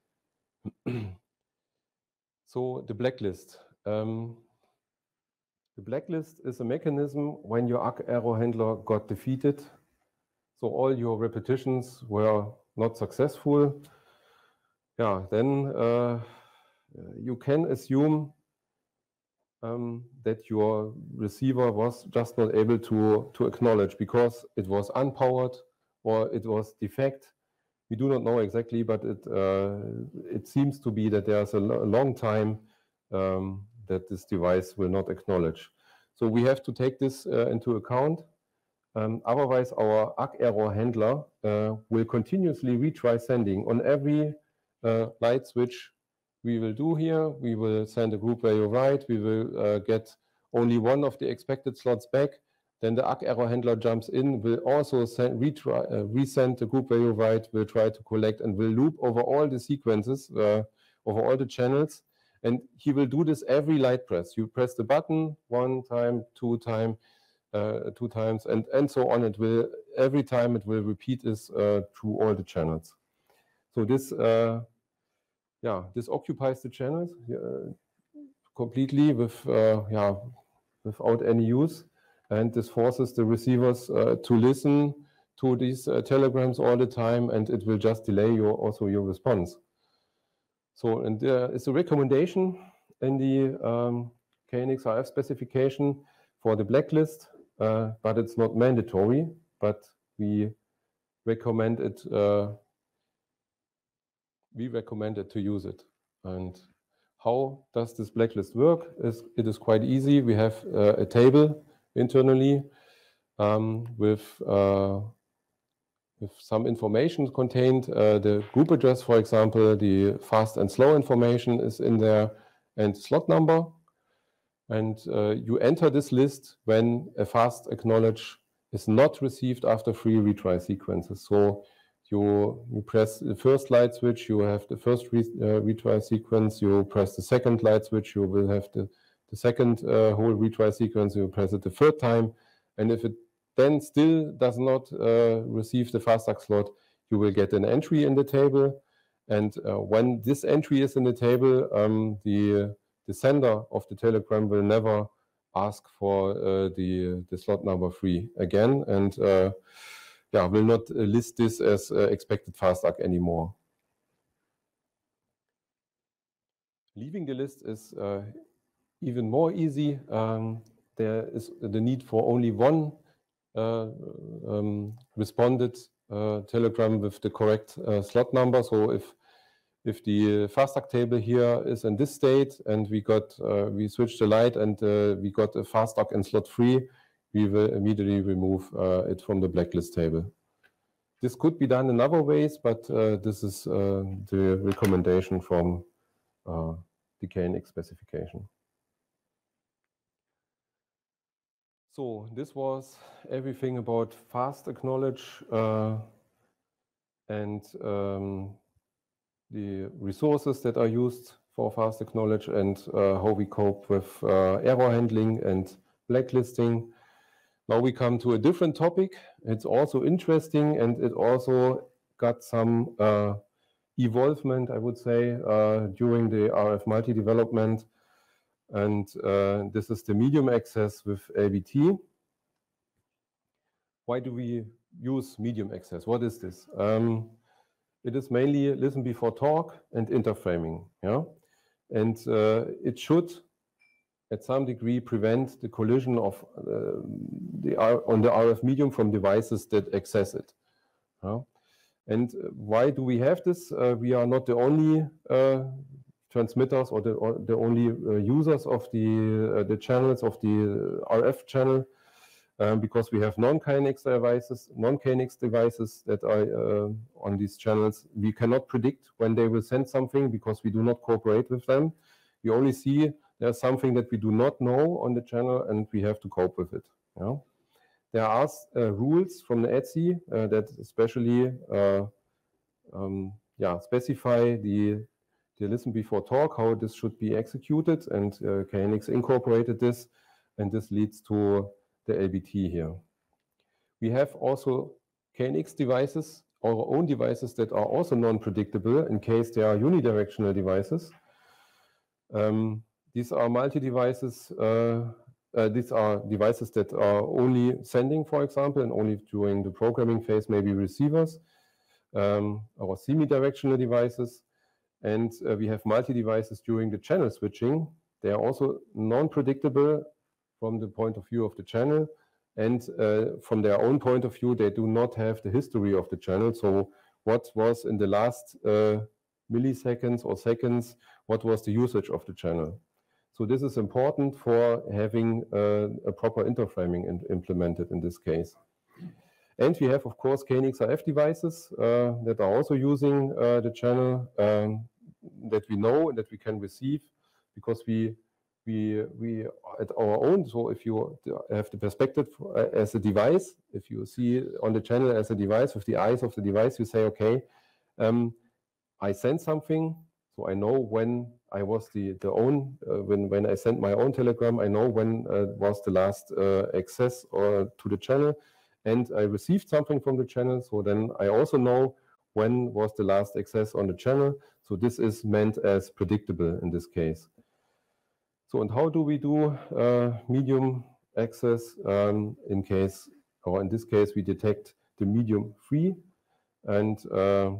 So the blacklist. Um, the blacklist is a mechanism when your A C error handler got defeated. So all your repetitions were not successful. Yeah, then uh, you can assume um, that your receiver was just not able to, to acknowledge because it was unpowered or it was defect. We do not know exactly, but it, uh, it seems to be that there's a, lo a long time um, that this device will not acknowledge. So we have to take this uh, into account. Um, otherwise, our A C error handler uh, will continuously retry sending on every uh, light switch we will do here. We will send a group value right. We will uh, get only one of the expected slots back. Then the A C error handler jumps in, will also send, retry, uh, resend the group value right, will try to collect, and will loop over all the sequences, uh, over all the channels. And he will do this every light press. You press the button one time, two time, uh, two times, and, and so on. It will, every time it will repeat this uh, through all the channels. So this, uh, yeah, this occupies the channels. Uh, completely with, uh, yeah, without any use. And this forces the receivers uh, to listen to these uh, telegrams all the time, and it will just delay your, also your response. So, and there is a recommendation in the um, K N X R F specification for the blacklist, uh, but it's not mandatory, but we recommend it, uh, we recommend it to use it. And how does this blacklist work? Is it is quite easy. We have uh, a table internally um, with uh, with some information contained. Uh, the group address, for example, the fast and slow information is in there, and slot number. And uh, you enter this list when a fast acknowledge is not received after three retry sequences. So you, you press the first light switch, you have the first re, uh, retry sequence, you press the second light switch, you will have the, the second uh, whole retry sequence, you press it the third time. And if it then still does not uh, receive the FastArc slot, you will get an entry in the table. And uh, when this entry is in the table, um, the, the sender of the telegram will never ask for uh, the, the slot number three again, and uh, yeah, will not list this as uh, expected FastArc anymore. Leaving the list is uh, even more easy. Um, there is the need for only one Uh, um, responded uh, telegram with the correct uh, slot number. So if if the FastArc table here is in this state and we got uh, we switched the light and uh, we got a FastArc in slot three, we will immediately remove uh, it from the blacklist table. This could be done in other ways, but uh, this is uh, the recommendation from uh, the K N X specification. So this was everything about fast acknowledge uh, and um, the resources that are used for fast acknowledge, and uh, how we cope with uh, error handling and blacklisting. Now we come to a different topic. It's also interesting, and it also got some uh, evolvement, I would say, uh, during the R F multi development. And uh, this is the medium access with L B T. Why do we use medium access? What is this? Um, it is mainly listen before talk and interframing. Yeah? And uh, it should, at some degree, prevent the collision of uh, the R on the R F medium from devices that access it. Yeah? And why do we have this? Uh, we are not the only uh, transmitters or the, or the only uh, users of the, uh, the channels of the R F channel, um, because we have non-K N X devices, non-K N X devices that are uh, on these channels. We cannot predict when they will send something because we do not cooperate with them. We only see there's something that we do not know on the channel and we have to cope with it. Yeah? There are uh, rules from the E T S I uh, that especially uh, um, yeah, specify the The listen before talk, how this should be executed, and uh, K N X incorporated this, and this leads to the L B T here. We have also K N X devices, our own devices that are also non-predictable in case they are unidirectional devices. Um, these are multi-devices, uh, uh, these are devices that are only sending, for example, and only during the programming phase, maybe receivers, um, or semi-directional devices. And uh, we have multi-devices during the channel switching. They are also non-predictable from the point of view of the channel. And uh, from their own point of view, they do not have the history of the channel. So what was in the last uh, milliseconds or seconds, what was the usage of the channel? So this is important for having uh, a proper interframing in implemented in this case. And we have, of course, K N X R F devices uh, that are also using uh, the channel um, that we know and that we can receive, because we we we at our own. So if you have the perspective as a device, if you see on the channel as a device with the eyes of the device, you say, okay, um, I sent something, so I know when I was the the own uh, when when I sent my own telegram, I know when uh, was the last uh, access or to the channel. And I received something from the channel, so then I also know when was the last access on the channel. So this is meant as predictable in this case. So, and how do we do uh, medium access um, in case, or in this case, we detect the medium free, and uh,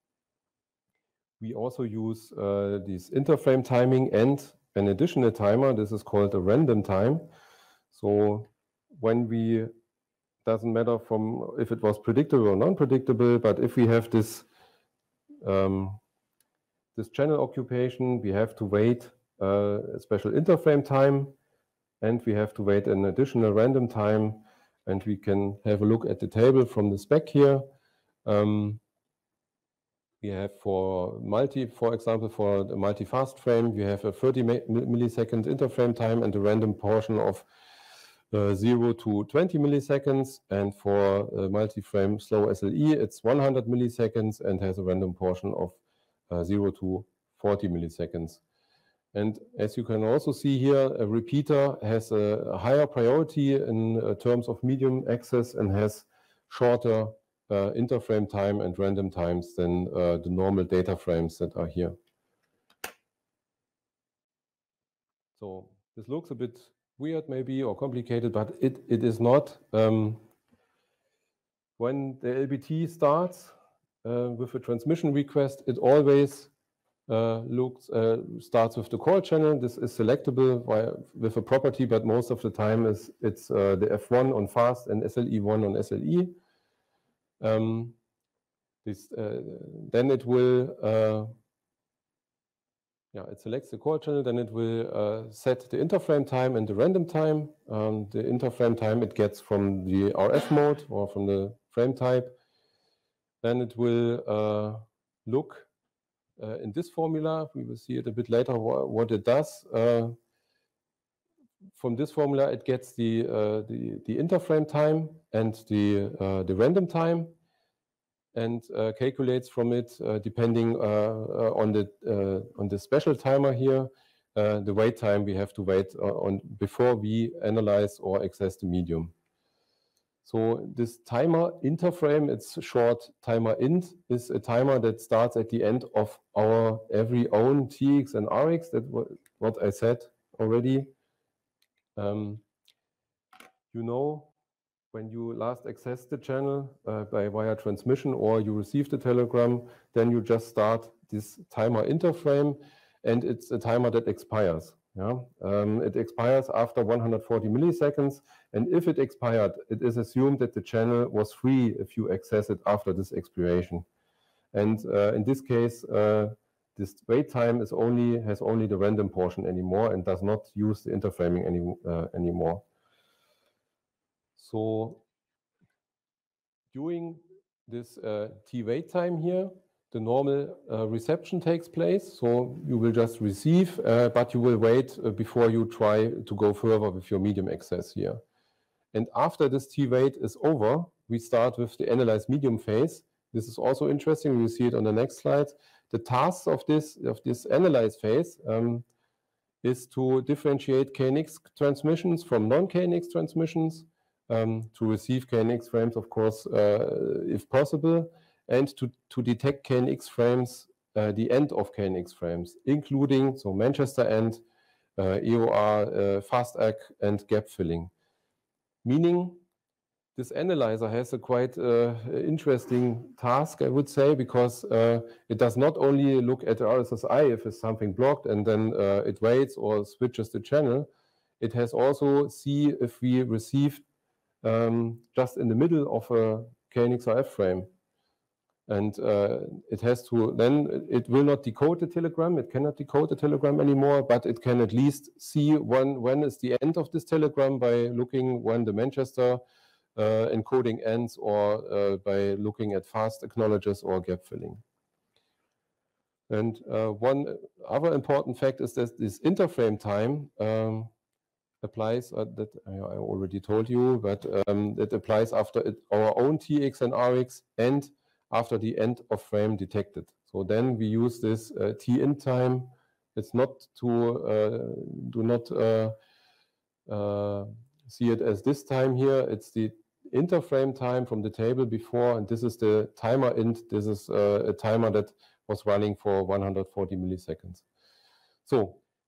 we also use uh, this interframe timing and an additional timer. This is called a random time. So when we, doesn't matter from if it was predictable or non-predictable, but if we have this um, this channel occupation, we have to wait uh, a special interframe time, and we have to wait an additional random time, and we can have a look at the table from the spec here. Um, we have for multi, for example, for the multi-fast frame, we have a thirty millisecond interframe time and a random portion of uh, zero to twenty milliseconds, and for uh, multi-frame slow S L E, it's one hundred milliseconds and has a random portion of uh, zero to forty milliseconds. And as you can also see here, a repeater has a, a higher priority in uh, terms of medium access and has shorter uh, interframe time and random times than uh, the normal data frames that are here. So this looks a bit weird maybe or complicated, but it, it is not. Um, when the L B T starts uh, with a transmission request, it always uh, looks uh, starts with the call channel. This is selectable via, with a property, but most of the time is it's uh, the F one on fast and S L E one on S L E. Um, this, uh, then it will uh, Yeah, it selects the call channel, then it will uh, set the interframe time and the random time. Um, the interframe time it gets from the R F mode or from the frame type. Then it will uh, look uh, in this formula. We will see it a bit later wh what it does. Uh, from this formula, it gets the uh, the, the interframe time and the uh, the random time, and uh, calculates from it, uh, depending uh, uh, on the uh, on the special timer here, uh, the wait time we have to wait uh, on before we analyze or access the medium. So this timer interframe, it's short timer int, is a timer that starts at the end of our every own T X and R X. That's what I said already. Um, you know, when you last accessed the channel uh, by via transmission or you received a telegram, then you just start this timer interframe, and it's a timer that expires. Yeah, um, it expires after one hundred forty milliseconds, and if it expired, it is assumed that the channel was free if you access it after this expiration. And uh, in this case, uh, this wait time is only has only the random portion anymore and does not use the interframing any, uh, anymore. So during this uh, T wait time here, the normal uh, reception takes place. So you will just receive, uh, but you will wait uh, before you try to go further with your medium access here. And after this T wait is over, we start with the analyze medium phase. This is also interesting. We'll see it on the next slide. The tasks of this of this analyze phase um, is to differentiate K N X transmissions from non-K N X transmissions, um, to receive K N X frames, of course, uh, if possible, and to, to detect K N X frames, uh, the end of K N X frames, including so Manchester end, uh, E O R, uh, fast A C, and gap filling. Meaning, this analyzer has a quite uh, interesting task, I would say, because uh, it does not only look at the R S S I if it's something blocked and then uh, it waits or switches the channel. It has also see if we received um, just in the middle of a K N X R F frame. And uh, it has to, then it will not decode the telegram. It cannot decode the telegram anymore, but it can at least see when, when is the end of this telegram by looking when the Manchester Uh, encoding ends, or uh, by looking at fast acknowledges or gap filling. And uh, one other important fact is that this interframe time um, applies, uh, that I already told you, but um, it applies after it, our own T X and R X and after the end of frame detected. So then we use this uh, T-in time. It's not to, uh, do not uh, uh, see it as this time here. It's the interframe time from the table before, and this is the timer int. This is uh, a timer that was running for one hundred forty milliseconds. So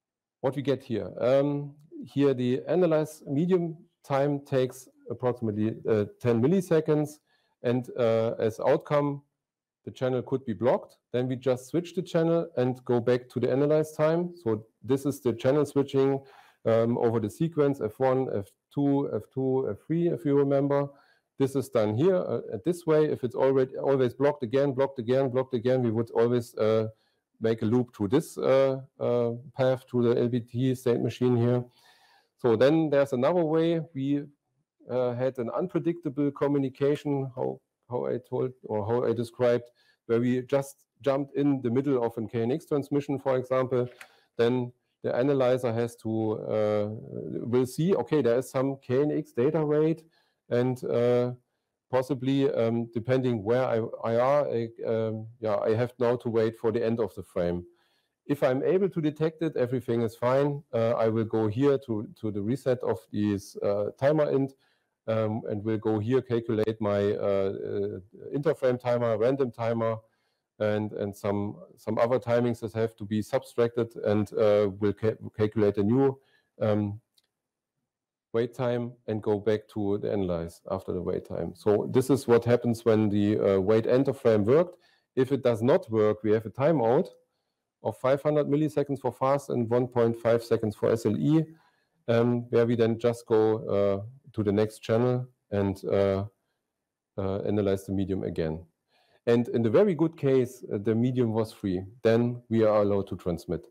what we get here. Um, here the analyze medium time takes approximately uh, ten milliseconds, and uh, as outcome, the channel could be blocked. Then we just switch the channel and go back to the analyze time. So this is the channel switching um, over the sequence F one, F two, F two, F three, if you remember. This is done here uh, this way. If it's already always blocked again, blocked again, blocked again, we would always uh, make a loop through this uh, uh, path to the L B T state machine here. So then there's another way. We uh, had an unpredictable communication, how, how I told or how I described, where we just jumped in the middle of a K N X transmission, for example. Then the analyzer has to, uh, will see, okay, there is some K N X data rate, and uh, possibly, um, depending where I, I are, I, um, yeah, I have now to wait for the end of the frame. If I'm able to detect it, everything is fine. Uh, I will go here to, to the reset of this uh, timer int, um, and will go here, calculate my uh, uh, interframe timer, random timer, and, and some, some other timings that have to be subtracted, and uh, will ca calculate a new um, wait time and go back to the analyze after the wait time. So this is what happens when the uh, wait enter frame worked. If it does not work, we have a timeout of five hundred milliseconds for fast and one point five seconds for S L E, um, where we then just go uh, to the next channel and uh, uh, analyze the medium again. And in the very good case, uh, the medium was free. Then we are allowed to transmit.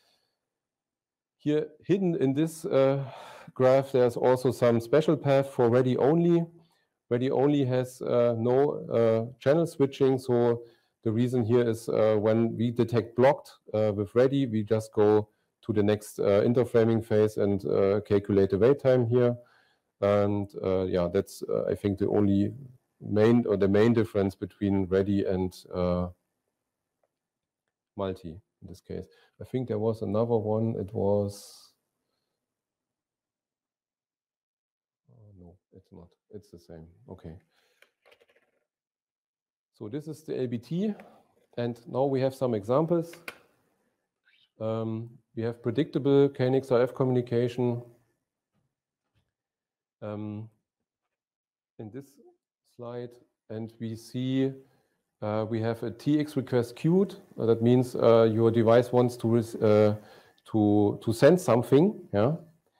Here, hidden in this uh, graph, there's also some special path for ready only. Ready only has uh, no uh, channel switching. So the reason here is uh, when we detect blocked uh, with ready, we just go to the next uh, interframing phase and uh, calculate the wait time here. And uh, yeah, that's uh, I think the only main or the main difference between ready and uh, multi in this case. I think there was another one. It was, oh, no, it's not. It's the same. Okay. So this is the L B T, and now we have some examples. Um, we have predictable K N X R F communication. Um, in this slide, and we see uh, we have a T X request queued. Uh, that means uh, your device wants to uh, to to send something. Yeah.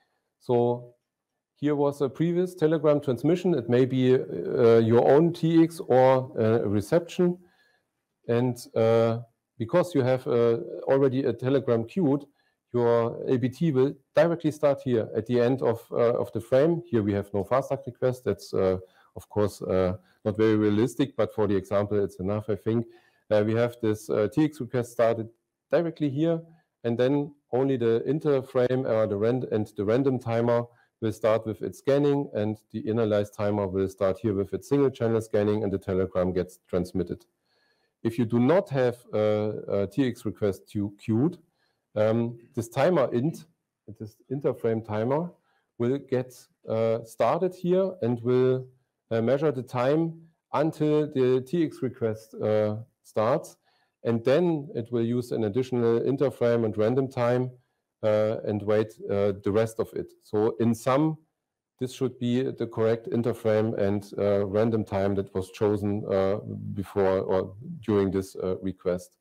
So here was a previous Telegram transmission. It may be uh, your own T X or a reception, and uh, because you have uh, already a Telegram queued, your L B T will directly start here at the end of, uh, of the frame. Here we have no fast start request. That's, uh, of course, uh, not very realistic, but for the example, it's enough, I think. Uh, we have this uh, T X request started directly here, and then only the interframe or the rand and the random timer will start with its scanning, and the initialize timer will start here with its single channel scanning, and the telegram gets transmitted. If you do not have a, a T X request queued, Um, this timer int, this interframe timer, will get uh, started here and will uh, measure the time until the T X request uh, starts, and then it will use an additional interframe and random time uh, and wait uh, the rest of it. So in sum, this should be the correct interframe and uh, random time that was chosen uh, before or during this uh, request.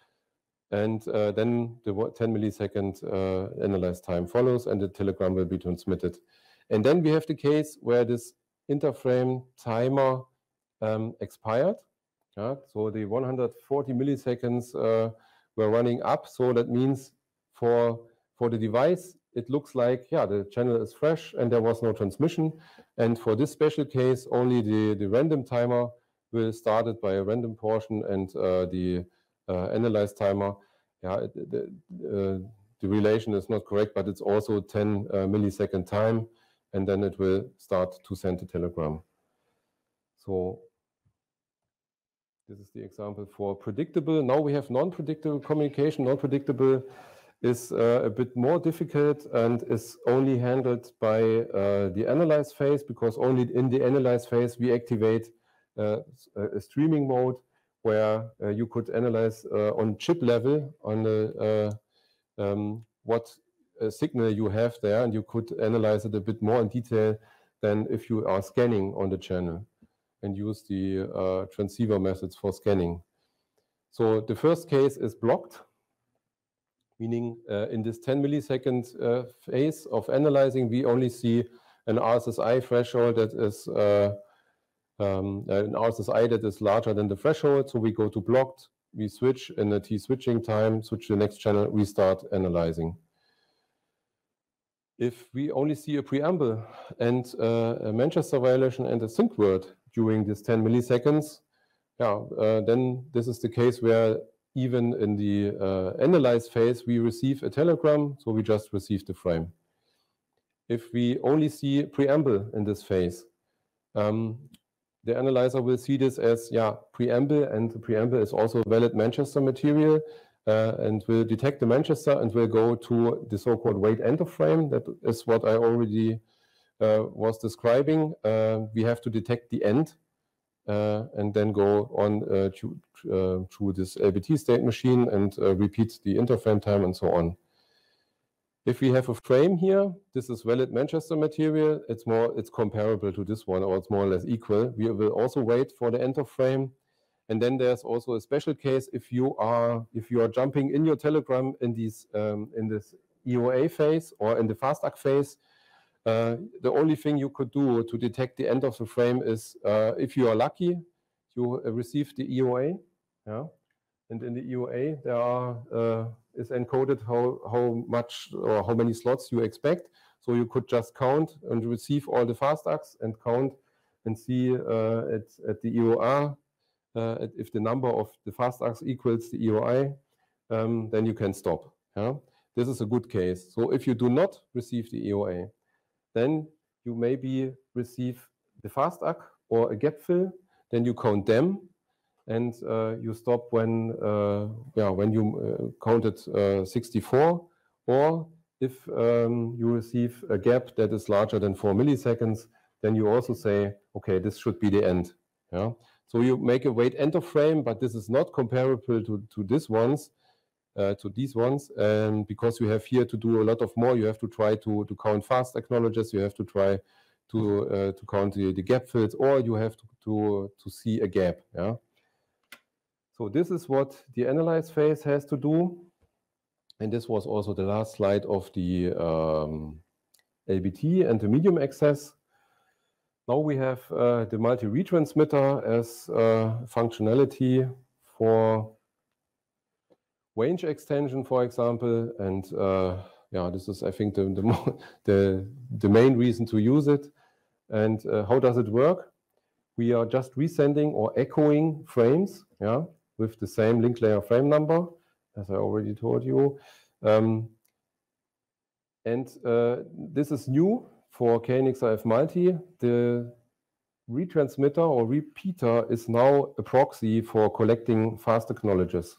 And uh, then the ten millisecond uh, analyze time follows, and the telegram will be transmitted. And then we have the case where this interframe timer um, expired. Yeah? So the one hundred forty milliseconds uh, were running up. So that means for, for the device, it looks like, yeah, the channel is fresh and there was no transmission. And for this special case, only the, the random timer will start it by a random portion, and uh, the Uh, analyze timer, yeah, it, the, uh, the relation is not correct, but it's also ten uh, millisecond time, and then it will start to send the telegram. So this is the example for predictable. Now we have non-predictable communication. Non-predictable is uh, a bit more difficult and is only handled by uh, the analyze phase, because only in the analyze phase we activate uh, a streaming mode, where uh, you could analyze uh, on chip level on the, uh, um, what a signal you have there, and you could analyze it a bit more in detail than if you are scanning on the channel and use the uh, transceiver methods for scanning. So the first case is blocked, meaning uh, in this ten millisecond uh, phase of analyzing, we only see an R S S I threshold that is uh, um, an R S S I that is larger than the threshold. So we go to blocked, we switch in the T switching time, switch to the next channel, restart analyzing. If we only see a preamble and uh, a Manchester violation and a sync word during this ten milliseconds, yeah, uh, then this is the case where even in the uh, analyze phase, we receive a telegram, so we just receive the frame. If we only see preamble in this phase, um, the analyzer will see this as, yeah, preamble, and the preamble is also valid Manchester material, uh, and will detect the Manchester and will go to the so-called wait enter frame. That is what I already uh, was describing. Uh, we have to detect the end uh, and then go on uh, to, uh, through this L B T state machine and uh, repeat the interframe time and so on. If we have a frame here, this is valid Manchester material. It's more, it's comparable to this one, or it's more or less equal. We will also wait for the enter frame. And then there's also a special case if you are if you are jumping in your telegram in these um, in this E O A phase or in the FastArc phase. Uh, the only thing you could do to detect the end of the frame is uh, if you are lucky, you receive the E O A. Yeah. And in the E O A, there are uh, is encoded how how much or how many slots you expect. So you could just count and receive all the FastArcs and count and see uh, at at the E O R uh, if the number of the FastArcs equals the E O I, um, then you can stop. Yeah? This is a good case. So if you do not receive the E O A, then you maybe receive the FastArc or a gap fill. Then you count them. And uh, you stop when, uh, yeah, when you uh, counted uh, sixty-four, or if um, you receive a gap that is larger than four milliseconds, then you also say, okay, this should be the end. Yeah. So you make a wait enter frame, but this is not comparable to to this ones, uh, to these ones, and because you have here to do a lot of more, you have to try to to count fast acknowledges, you have to try to uh, to count the, the gap fills, or you have to to to see a gap. Yeah. So this is what the analyze phase has to do. And this was also the last slide of the um, L B T and the medium access. Now we have uh, the multi-retransmitter as uh, functionality for range extension, for example. And uh, yeah, this is, I think, the, the, more, the, the main reason to use it. And uh, how does it work? We are just resending or echoing frames, yeah, with the same link layer frame number, as I already told you. Um, and uh, this is new for K N X R F Multi. The retransmitter or repeater is now a proxy for collecting fast acknowledges.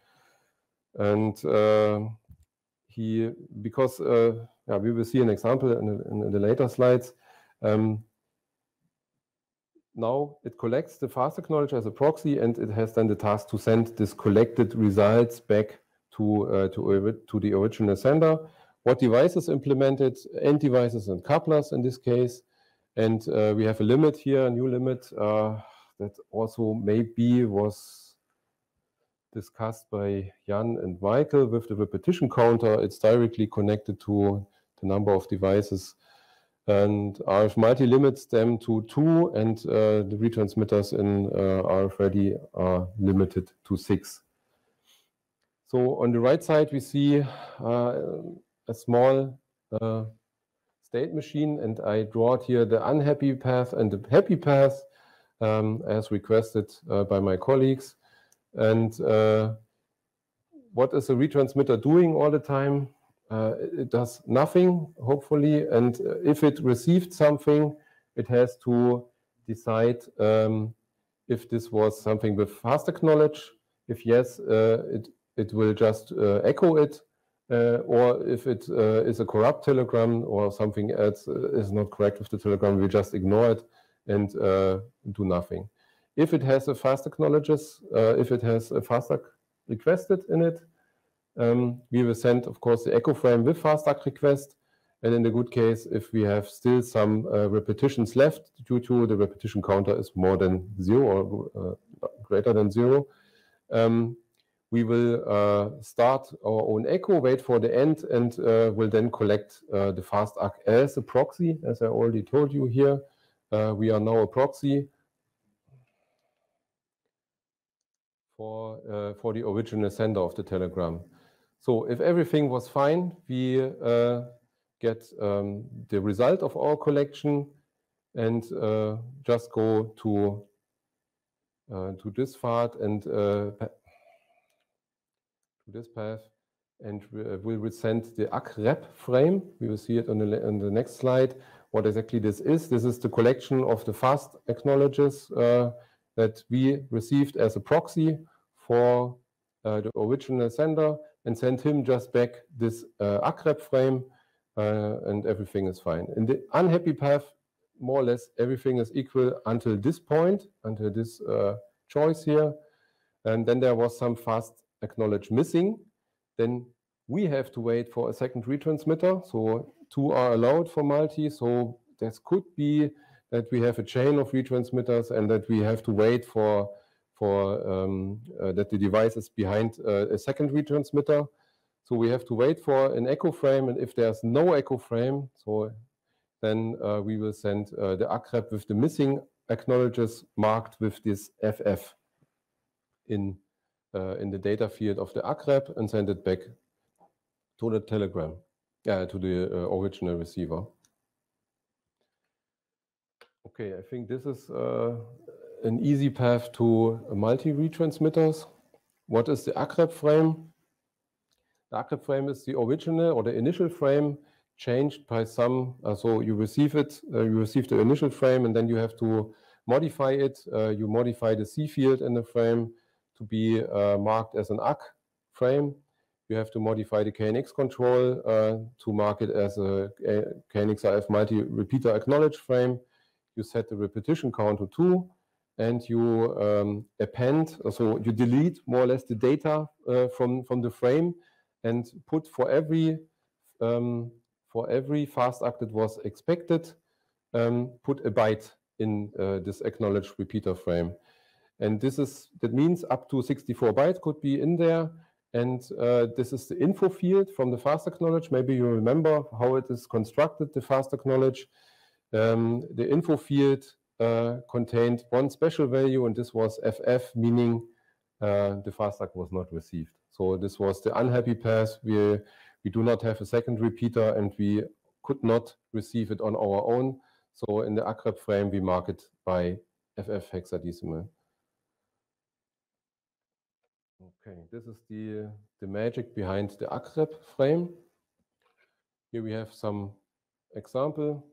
And uh, he, because uh, yeah, we will see an example in the, in the later slides. Um, Now it collects the fast acknowledge as a proxy, and it has then the task to send this collected results back to uh, to, to the original sender. What devices implemented? End devices and couplers in this case, and uh, we have a limit here, a new limit uh, that also maybe was discussed by Jan and Michael with the repetition counter. It's directly connected to the number of devices. And R F Multi limits them to two, and uh, the retransmitters in uh, R F Ready are limited to six. So on the right side, we see uh, a small uh, state machine, and I draw here the unhappy path and the happy path um, as requested uh, by my colleagues. And uh, what is a retransmitter doing all the time? Uh, it does nothing, hopefully, and if it received something, it has to decide um, if this was something with fast acknowledge. If yes, uh, it, it will just uh, echo it, uh, or if it uh, is a corrupt telegram or something else is not correct with the telegram, we just ignore it and uh, do nothing. If it has a fast acknowledges, uh, if it has a FastArc requested in it, Um, we will send, of course, the echo frame with fast A C request. And in the good case, if we have still some uh, repetitions left due to the repetition counter is more than zero or uh, greater than zero, um, we will uh, start our own echo, wait for the end, and uh, will then collect uh, the fast A C as a proxy, as I already told you here. Uh, we are now a proxy for, uh, for the original sender of the telegram. So if everything was fine, we uh, get um, the result of our collection and uh, just go to, uh, to this path and uh, to this path, and we will send the A C rep frame. We will see it on the, on the next slide, what exactly this is. This is the collection of the fast acknowledges uh, that we received as a proxy for uh, the original sender, and send him just back this uh, A C rep frame, uh, and everything is fine. In the unhappy path, more or less everything is equal until this point, until this uh, choice here. And then there was some fast acknowledge missing. Then we have to wait for a second retransmitter. So two are allowed for multi. So this could be that we have a chain of retransmitters and that we have to wait for, for um, uh, that the device is behind uh, a second retransmitter. So we have to wait for an echo frame. And if there's no echo frame, so then uh, we will send uh, the A C rep with the missing acknowledges marked with this F F. In, uh, in the data field of the A C rep and send it back to the telegram, uh, to the uh, original receiver. Okay, I think this is uh, an easy path to multi-retransmitters. What is the A C rep frame? The A C rep frame is the original or the initial frame changed by some, uh, so you receive it, uh, you receive the initial frame and then you have to modify it. Uh, you modify the C field in the frame to be uh, marked as an A C frame. You have to modify the K N X control uh, to mark it as a K N X R F multi-repeater acknowledge frame. You set the repetition count to two, and you um, append, so you delete more or less the data uh, from, from the frame and put for every, um, for every fast A C that was expected, um, put a byte in uh, this acknowledge repeater frame. And this is, that means up to sixty-four bytes could be in there. And uh, this is the info field from the fast acknowledge. Maybe you remember how it is constructed, the fast acknowledge. Um, the info field uh, contained one special value, and this was F F, meaning uh, the fast A C was not received. So this was the unhappy path. We, we do not have a second repeater, and we could not receive it on our own. So in the A C rep frame, we mark it by F F hexadecimal. Okay, this is the, the magic behind the A C rep frame. Here we have some example.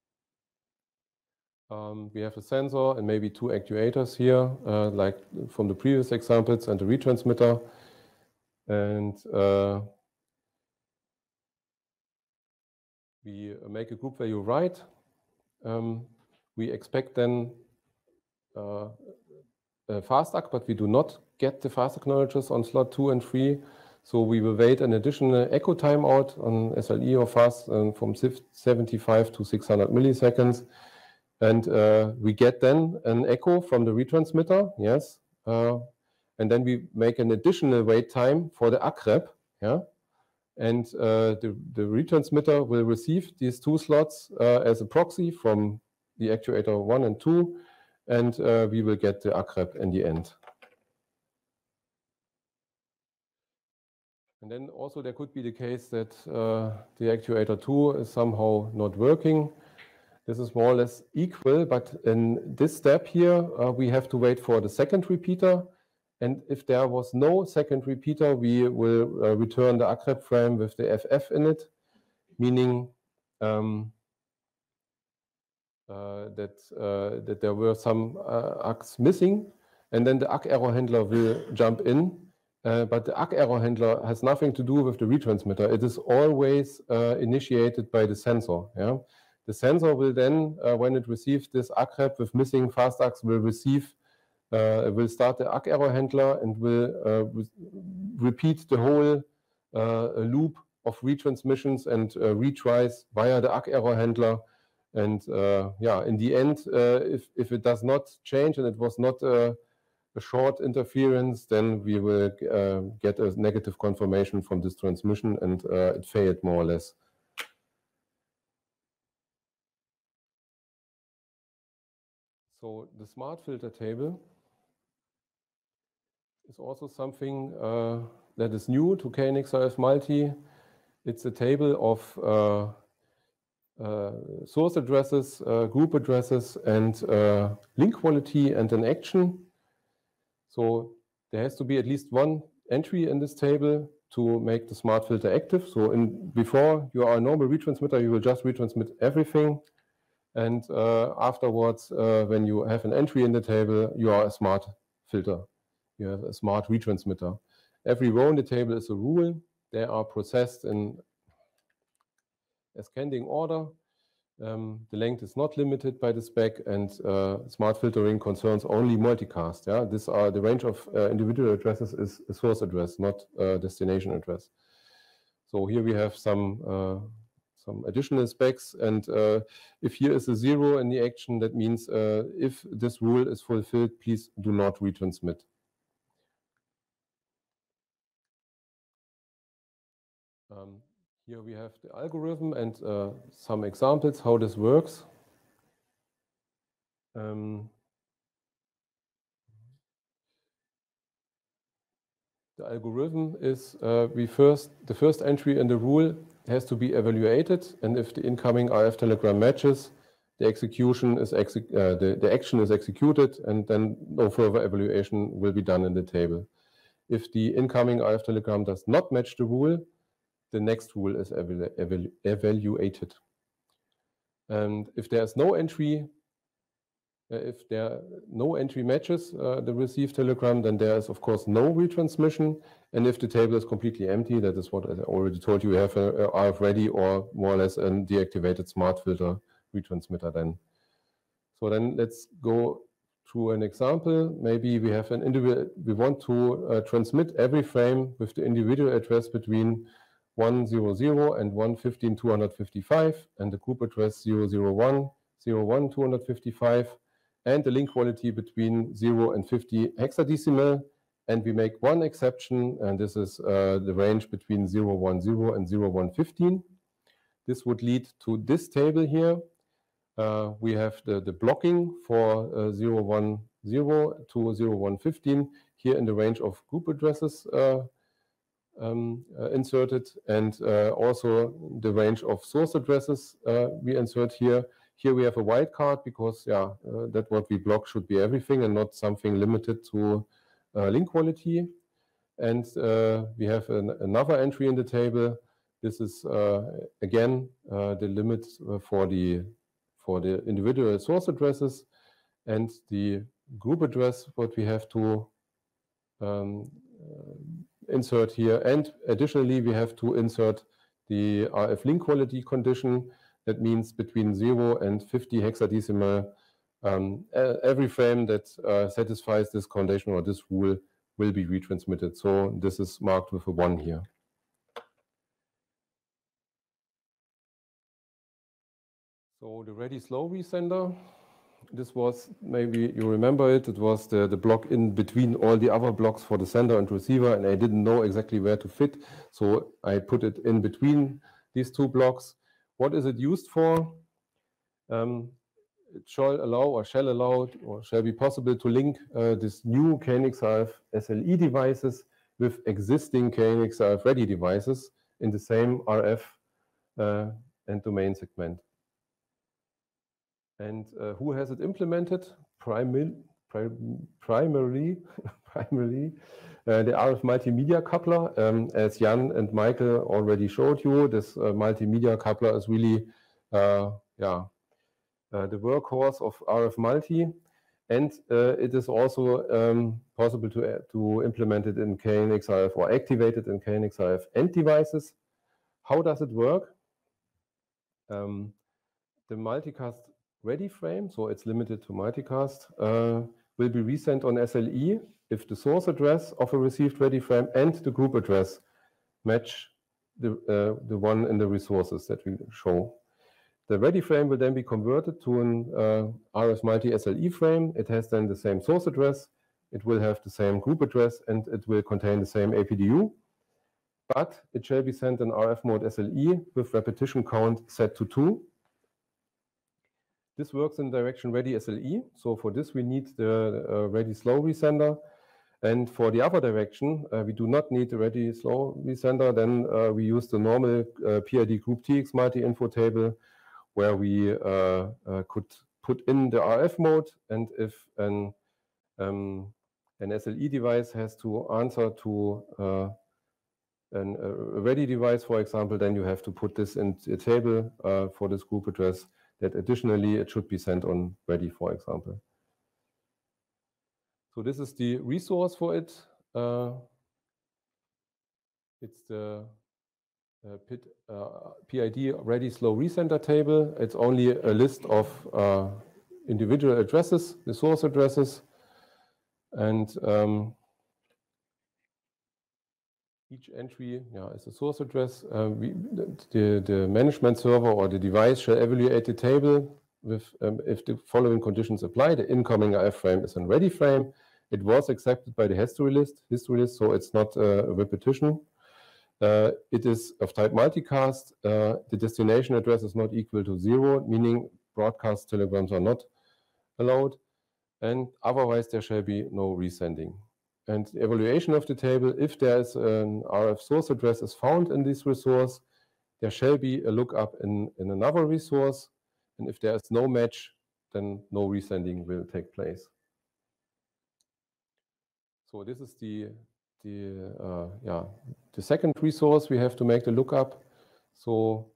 Um, we have a sensor and maybe two actuators here, uh, like from the previous examples, and a retransmitter. And uh, we make a group value write. Um, we expect then uh, a fast A C, but we do not get the fast acknowledges on slot two and three. So we will wait an additional echo timeout on S L E or fast um, from seventy-five to six hundred milliseconds. And uh, we get then an echo from the retransmitter, yes. Uh, and then we make an additional wait time for the A C rep, yeah. And uh, the, the retransmitter will receive these two slots uh, as a proxy from the actuator one and two. And uh, we will get the A C rep in the end. And then also there could be the case that uh, the actuator two is somehow not working. This is more or less equal, but in this step here, uh, we have to wait for the second repeater. And if there was no second repeater, we will uh, return the A C rep frame with the F F in it, meaning um, uh, that, uh, that there were some uh, A Cs missing. And then the A C error handler will jump in. Uh, but the A C error handler has nothing to do with the retransmitter. It is always uh, initiated by the sensor. Yeah? The sensor will then, uh, when it receives this A C rep with missing fast A Cs, will receive, uh, will start the A C error handler and will uh, re repeat the whole uh, a loop of retransmissions and uh, retries via the A C K error handler. And uh, yeah, in the end, uh, if, if it does not change and it was not uh, a short interference, then we will uh, get a negative confirmation from this transmission, and uh, it failed more or less. So the smart filter table is also something uh, that is new to K N X R F Multi. It's a table of uh, uh, source addresses, uh, group addresses, and uh, link quality and an action. So there has to be at least one entry in this table to make the smart filter active. So in, before you are a normal retransmitter, you will just retransmit everything. And uh, afterwards, uh, when you have an entry in the table, you are a smart filter. You have a smart retransmitter. Every row in the table is a rule. They are processed in ascending order. Um, the length is not limited by the spec, and uh, smart filtering concerns only multicast. Yeah, these are the range of uh, individual addresses is a source address, not a destination address. So here we have some uh, some additional specs, and uh, if here is a zero in the action, that means uh, if this rule is fulfilled, please do not retransmit. Um, here we have the algorithm and uh, some examples how this works. Um, the algorithm is uh, we first the first entry in the rule has to be evaluated, and if the incoming R F telegram matches, the execution is exe uh, the, the action is executed, and then no further evaluation will be done in the table. If the incoming R F telegram does not match the rule, the next rule is evalu evalu evaluated. And if there is no entry, uh, if there no entry matches uh, the received telegram, then there is of course no retransmission. And if the table is completely empty, that is what I already told you, we have a, a R F ready or more or less a deactivated smart filter retransmitter then. So then let's go through an example. Maybe we have an individual, we want to uh, transmit every frame with the individual address between one hundred and one fifteen two fifty-five, and the group address zero zero one zero one two fifty-five, and the link quality between zero and fifty hexadecimal. And we make one exception, and this is uh, the range between zero one zero and zero one fifteen. This would lead to this table here. Uh, we have the, the blocking for uh, zero one zero to zero one fifteen here in the range of group addresses uh, um, uh, inserted, and uh, also the range of source addresses uh, we insert here. Here we have a wildcard because yeah, uh, that what we block should be everything and not something limited to uh, link quality. And uh, we have an, another entry in the table. This is uh, again uh, the limit uh, for the for the individual source addresses, and the group address what we have to um, uh, insert here. And additionally, we have to insert the R F link quality condition. That means between zero and fifty hexadecimal, um, every frame that uh, satisfies this condition or this rule will be retransmitted. So this is marked with a one here. So the ready slow resender, this was, maybe you remember it, it was the, the block in between all the other blocks for the sender and receiver, and I didn't know exactly where to fit. So I put it in between these two blocks. What is it used for? Um, it shall allow or shall allow or shall be possible to link uh, this new K N X R F S L E devices with existing K N X R F ready devices in the same R F uh, and domain segment. And uh, who has it implemented? Primi prim primarily, primarily uh, the R F multimedia coupler. Um, as Jan and Michael already showed you, this uh, multimedia coupler is really, uh, yeah, uh, the workhorse of R F multi, and uh, it is also um, possible to uh, to implement it in K N X R F or activate it in K N X R F end devices. How does it work? Um, the multicast ready frame, so it's limited to multicast, uh, will be resent on S L E if the source address of a received ready frame and the group address match the, uh, the one in the resources that we show. The ready frame will then be converted to an uh, R F multi S L E frame. It has then the same source address, it will have the same group address, and it will contain the same A P D U. But it shall be sent in R F mode S L E with repetition count set to two. This works in direction ready S L E. So for this, we need the uh, ready slow resender. And for the other direction, uh, we do not need the ready slow resender. Then uh, we use the normal uh, P I D group T X multi-info table, where we uh, uh, could put in the R F mode. And if an, um, an S L E device has to answer to uh, an, a ready device, for example, then you have to put this in a table uh, for this group address, that additionally it should be sent on ready, for example. So this is the resource for it. Uh, it's the uh, P I D, uh, P I D ready slow resender table. It's only a list of uh, individual addresses, the source addresses, and um, each entry yeah, is a source address. Uh, we, the, the management server or the device shall evaluate the table with um, if the following conditions apply. The incoming R F frame is a ready frame. It was accepted by the history list, history list, so it's not uh, a repetition. Uh, it is of type multicast. Uh, the destination address is not equal to zero, meaning broadcast telegrams are not allowed. And otherwise, there shall be no resending. And the evaluation of the table, if there is an R F source address is found in this resource, there shall be a lookup in, in another resource. And if there is no match, then no resending will take place. So this is the, the, uh, yeah, the second resource we have to make the lookup. So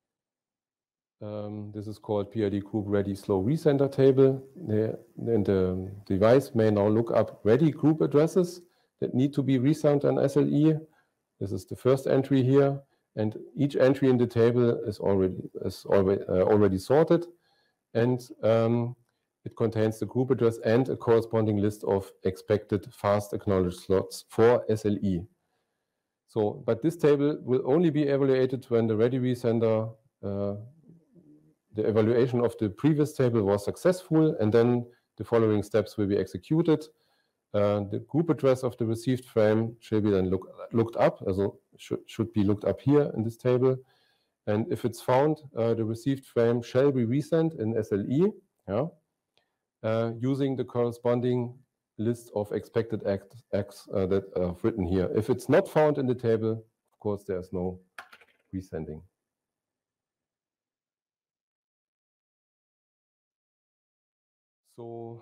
um, this is called P I D group ready slow resender table. The, and the device may now look up ready group addresses that need to be resent on S L E. This is the first entry here. And each entry in the table is already, is already, uh, already sorted. And um, it contains the group address and a corresponding list of expected fast acknowledged slots for S L E. So, but this table will only be evaluated when the ready resender, uh, the evaluation of the previous table was successful, and then the following steps will be executed. Uh, the group address of the received frame shall be then look, looked up, also should, should be looked up here in this table. And if it's found, uh, the received frame shall be resent in S L E. Yeah. Uh, using the corresponding list of expected acts, acts uh, that are written here. If it's not found in the table, of course, there's no resending. So,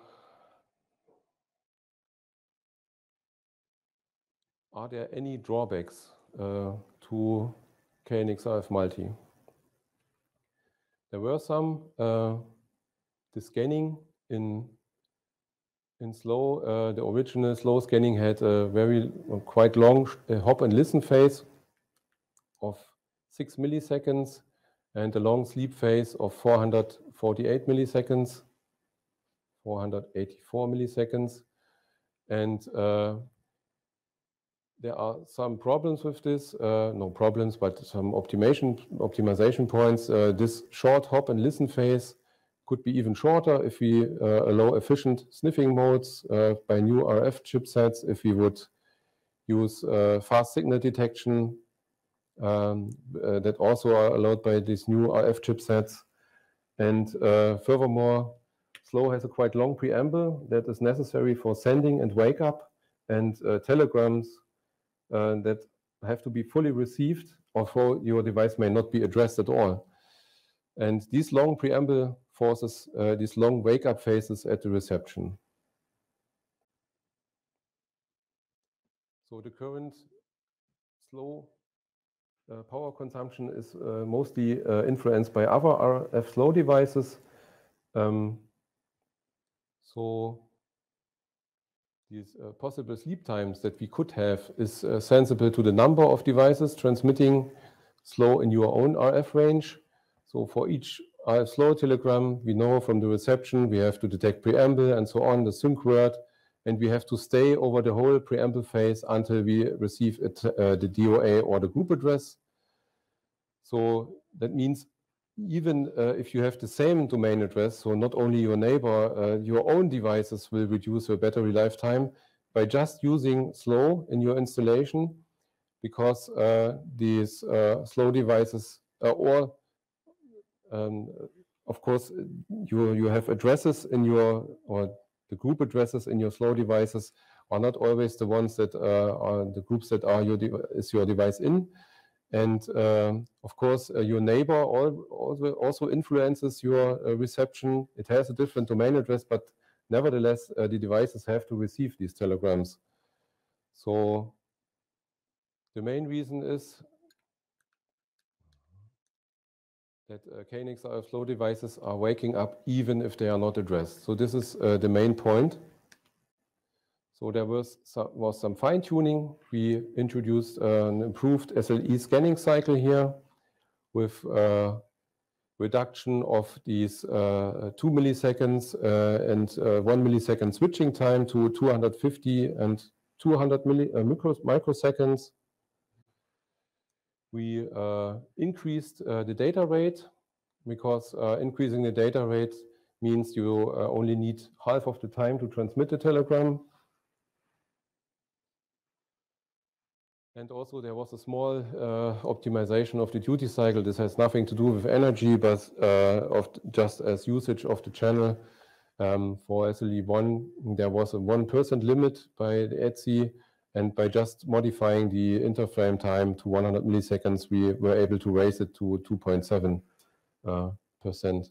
are there any drawbacks uh, to K N X R F multi? There were some. Uh, the scanning in In slow, uh, the original slow scanning had a very uh, quite long uh, hop and listen phase of six milliseconds and a long sleep phase of four hundred forty-eight milliseconds, four hundred eighty-four milliseconds. And uh, there are some problems with this, uh, no problems, but some optimization, optimization points. Uh, this short hop and listen phase could be even shorter if we uh, allow efficient sniffing modes uh, by new R F chipsets, if we would use uh, fast signal detection um, uh, that also are allowed by these new R F chipsets. And uh, furthermore, slow has a quite long preamble that is necessary for sending and wake up, and uh, telegrams uh, that have to be fully received, although your device may not be addressed at all. And these long preamble forces uh, these long wake-up phases at the reception. So the current slow uh, power consumption is uh, mostly uh, influenced by other R F slow devices. Um, so these uh, possible sleep times that we could have is uh, sensible to the number of devices transmitting slow in your own R F range. So for each R F slow telegram, we know from the reception we have to detect preamble and so on, the sync word, and we have to stay over the whole preamble phase until we receive it, uh, the D O A or the group address. So that means even uh, if you have the same domain address, so not only your neighbor, uh, your own devices will reduce your battery lifetime by just using slow in your installation, because uh, these uh, slow devices uh, or um, of course you you have addresses in your, or the group addresses in your slow devices are not always the ones that uh, are the groups that are your is your device in. And um, of course, uh, your neighbor also, also influences your uh, reception. It has a different domain address, but nevertheless, uh, the devices have to receive these telegrams. So the main reason is that uh, K N X R F slow devices are waking up even if they are not addressed. So this is uh, the main point. So there was some, was some fine-tuning. We introduced uh, an improved S L E scanning cycle here with uh, reduction of these uh, two milliseconds uh, and uh, one millisecond switching time to two hundred fifty and two hundred milli, uh, micro, microseconds. We uh, increased uh, the data rate, because uh, increasing the data rate means you uh, only need half of the time to transmit the telegram. And also there was a small uh, optimization of the duty cycle. This has nothing to do with energy, but uh, of just as usage of the channel. Um, for S L E one, there was a one percent limit by the E T S I, and by just modifying the interframe time to one hundred milliseconds, we were able to raise it to two point seven percent. Uh,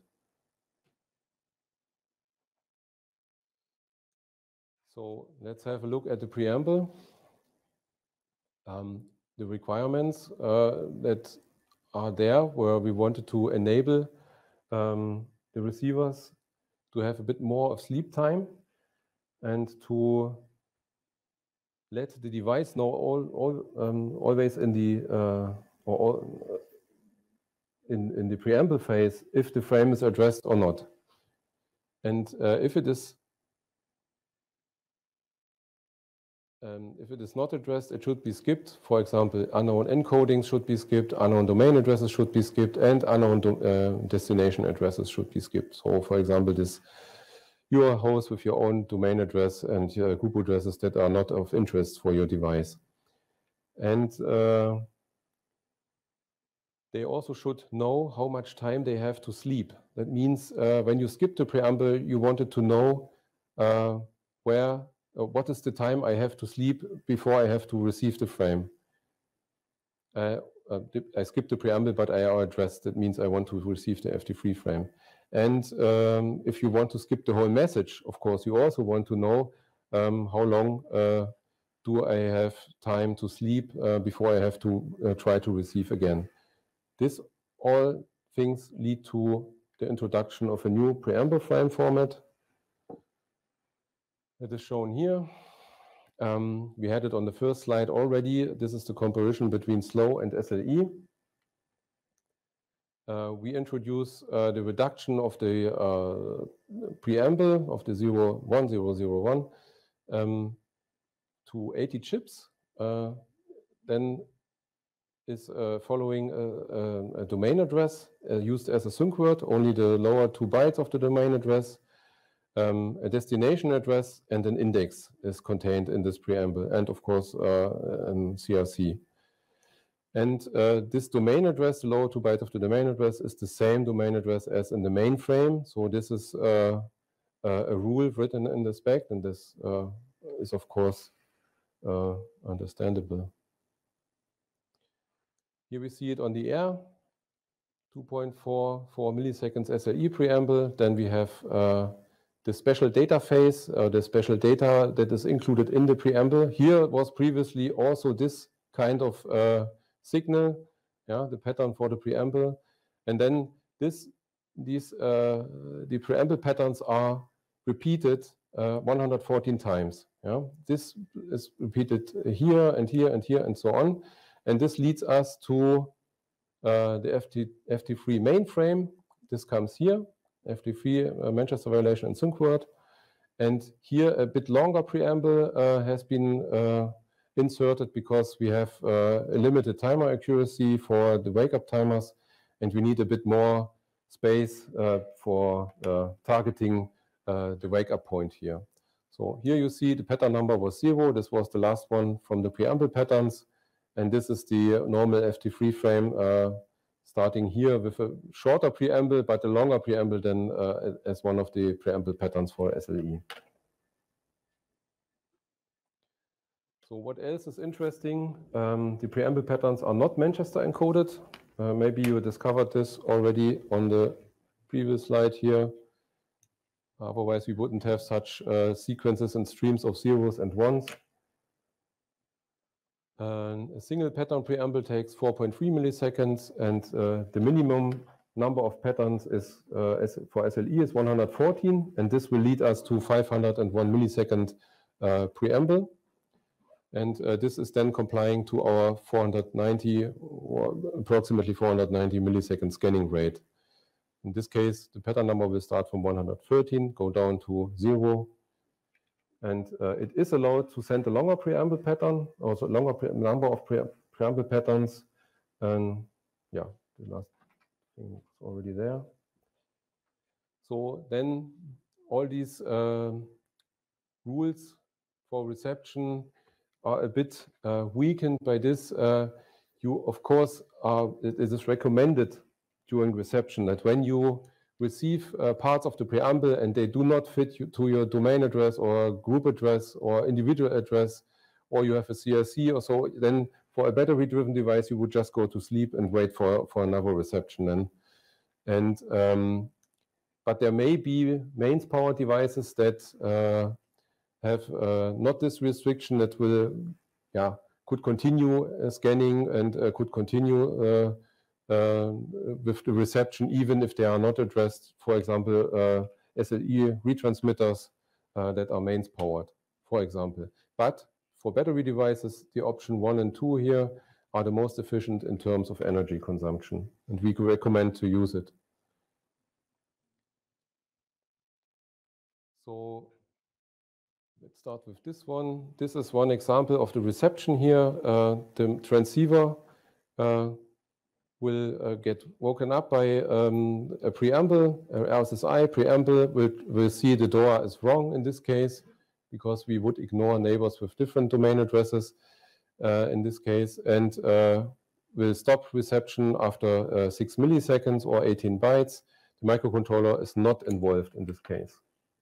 so let's have a look at the preamble. Um, the requirements uh, that are there, where we wanted to enable um, the receivers to have a bit more of sleep time and to let the device know all, all um, always in the uh, or all, in in the preamble phase if the frame is addressed or not, and uh, if it is Um, if it is not addressed, it should be skipped. For example, unknown encodings should be skipped, unknown domain addresses should be skipped, and unknown uh, destination addresses should be skipped. So, for example, this your host with your own domain address and your group addresses that are not of interest for your device. And uh, they also should know how much time they have to sleep. That means uh, when you skip the preamble, you wanted to know uh, where Uh, what is the time I have to sleep before I have to receive the frame. Uh, uh, I skipped the preamble, but I are addressed. That means I want to receive the F T three frame. And um, if you want to skip the whole message, of course, you also want to know um, how long uh, do I have time to sleep uh, before I have to uh, try to receive again. This all things lead to the introduction of a new preamble frame format. It is shown here. Um, we had it on the first slide already. This is the comparison between slow and S L E. Uh, we introduce uh, the reduction of the uh, preamble of the zero one zero zero one um, to eighty chips. Uh, then is uh, following a, a, a domain address uh, used as a sync word, only the lower two bytes of the domain address. Um, a destination address and an index is contained in this preamble, and of course uh, um, C R C. And uh, this domain address, the lower two bytes of the domain address, is the same domain address as in the mainframe. So this is uh, uh, a rule written in the spec, and this uh, is of course uh, understandable. Here we see it on the air, two point four four milliseconds S L E preamble. Then we have uh, the special data phase, uh, the special data that is included in the preamble. Here was previously also this kind of uh, signal, yeah, the pattern for the preamble. And then this, these, uh, the preamble patterns are repeated uh, one hundred fourteen times. Yeah? This is repeated here and here and here and so on. And this leads us to uh, the F T three mainframe. This comes here. F T three uh, Manchester violation and sync word. And here a bit longer preamble uh, has been uh, inserted because we have uh, a limited timer accuracy for the wake-up timers, and we need a bit more space uh, for uh, targeting uh, the wake-up point here. So here you see the pattern number was zero. This was the last one from the preamble patterns. And this is the normal F T three frame uh, starting here with a shorter preamble, but a longer preamble than uh, as one of the preamble patterns for S L E. So what else is interesting? Um, the preamble patterns are not Manchester encoded. Uh, maybe you discovered this already on the previous slide here. Otherwise, we wouldn't have such uh, sequences and streams of zeros and ones. Uh, a single pattern preamble takes four point three milliseconds, and uh, the minimum number of patterns is uh, as for S L E is one hundred fourteen, and this will lead us to five hundred one millisecond uh, preamble. And uh, this is then complying to our four hundred ninety or approximately four hundred ninety millisecond scanning rate. In this case, the pattern number will start from one hundred thirteen, go down to zero. And uh, it is allowed to send a longer preamble pattern, also a longer pre number of pre preamble patterns. And yeah, the last thing is already there. So then all these uh, rules for reception are a bit uh, weakened by this. Uh, you, of course, are, it is recommended during reception that when you receive uh, parts of the preamble and they do not fit you, to your domain address or group address or individual address, or you have a C R C or so, then for a battery-driven device, you would just go to sleep and wait for, for another reception then. And, um, but there may be mains power devices that uh, have uh, not this restriction that will, yeah, could continue uh, scanning and uh, could continue uh, uh, with the reception, even if they are not addressed, for example, uh, S L E retransmitters uh, that are mains powered, for example. But for battery devices, the option one and two here are the most efficient in terms of energy consumption, and we recommend to use it. So let's start with this one. This is one example of the reception here. Uh, the transceiver uh, will uh, get woken up by um, a preamble, R S S I preamble. Will will see the D O R is wrong in this case because we would ignore neighbors with different domain addresses uh, in this case, and uh, will stop reception after uh, six milliseconds or eighteen bytes. The microcontroller is not involved in this case.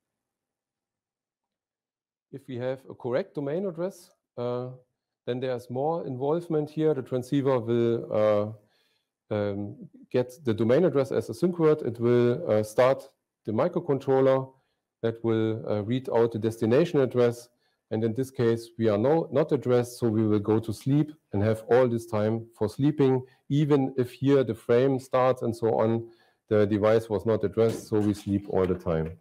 If we have a correct domain address, uh, then there's more involvement here. The transceiver will uh, um, get the domain address as a sync word. It will uh, start the microcontroller that will uh, read out the destination address. And in this case, we are no, not addressed, so we will go to sleep and have all this time for sleeping, even if here the frame starts and so on, the device was not addressed, so we sleep all the time.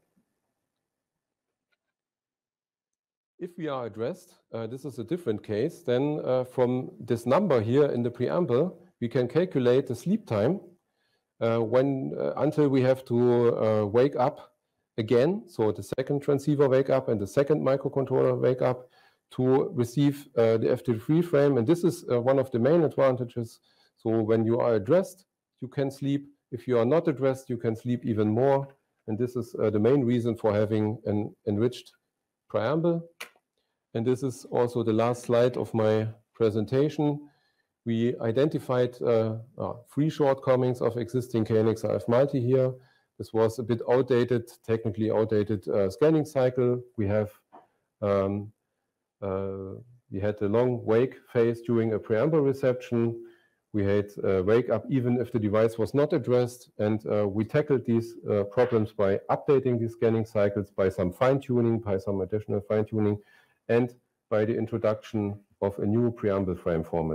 If we are addressed, uh, this is a different case, then uh, from this number here in the preamble, we can calculate the sleep time uh, when, uh, until we have to uh, wake up again, so the second transceiver wake up and the second microcontroller wake up to receive uh, the F T three frame. And this is uh, one of the main advantages. So when you are addressed, you can sleep. If you are not addressed, you can sleep even more. And this is uh, the main reason for having an enriched preamble. And this is also the last slide of my presentation. We identified uh, uh, three shortcomings of existing K N X R F multi here. This was a bit outdated, technically outdated uh, scanning cycle. We have um, uh, we had a long wake phase during a preamble reception. We had uh, wake up even if the device was not addressed, and uh, we tackled these uh, problems by updating these scanning cycles, by some fine-tuning, by some additional fine-tuning, and by the introduction of a new preamble frame format.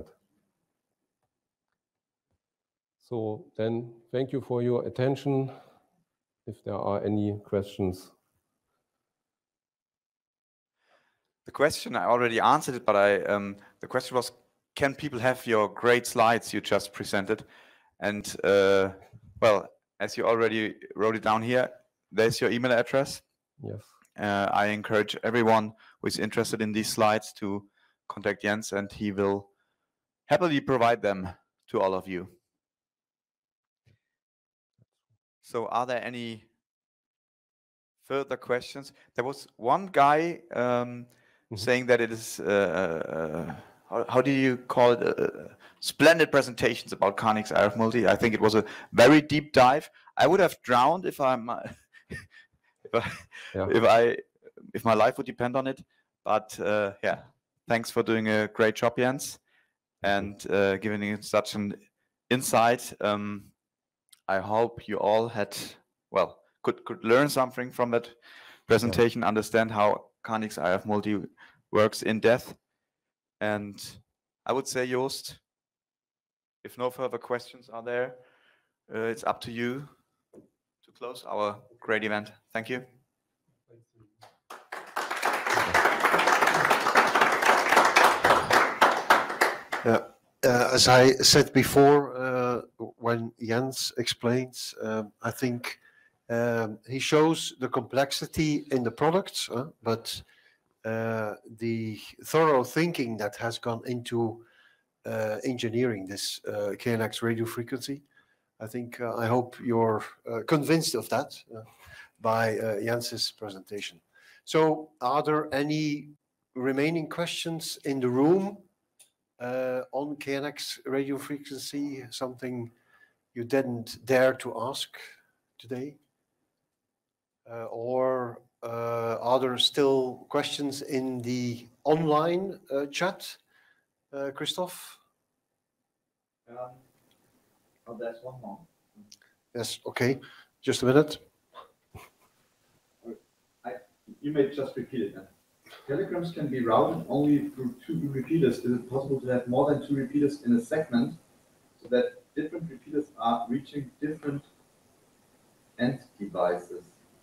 So then, thank you for your attention. If there are any questions. The question, I already answered it, but I um, the question was, can people have your great slides you just presented? And uh, well, as you already wrote it down here, there's your email address. Yes. Uh, I encourage everyone who is interested in these slides to contact Jens, and he will happily provide them to all of you. So are there any further questions? There was one guy um, mm-hmm. saying that it is, uh, uh, how, how do you call it, uh, splendid presentations about KNX I F Multi. I think it was a very deep dive. I would have drowned if I'm, uh, if, I, yeah. if I, if my life would depend on it. But uh, yeah, thanks for doing a great job, Jens, and uh, giving me such an insight. Um, I hope you all had, well, could could learn something from that presentation, yeah. understand how KNX I F Multi works in depth. And I would say, Joost, if no further questions are there, uh, it's up to you to close our great event. Thank you. Yeah. Uh, as I said before, uh, when Jens explains, um, I think um, he shows the complexity in the products, uh, but uh, the thorough thinking that has gone into uh, engineering this uh, K N X radio frequency. I think, uh, I hope you're uh, convinced of that uh, by uh, Jens's presentation. So are there any remaining questions in the room? Uh, on K N X radio frequency, something you didn't dare to ask today? Uh, or uh, are there still questions in the online uh, chat, uh, Christoph? Um, oh, there's one more. Yes, okay. Just a minute. I, you may just repeat it then. Telegrams can be routed only through two repeaters. Is it possible to have more than two repeaters in a segment so that different repeaters are reaching different end devices?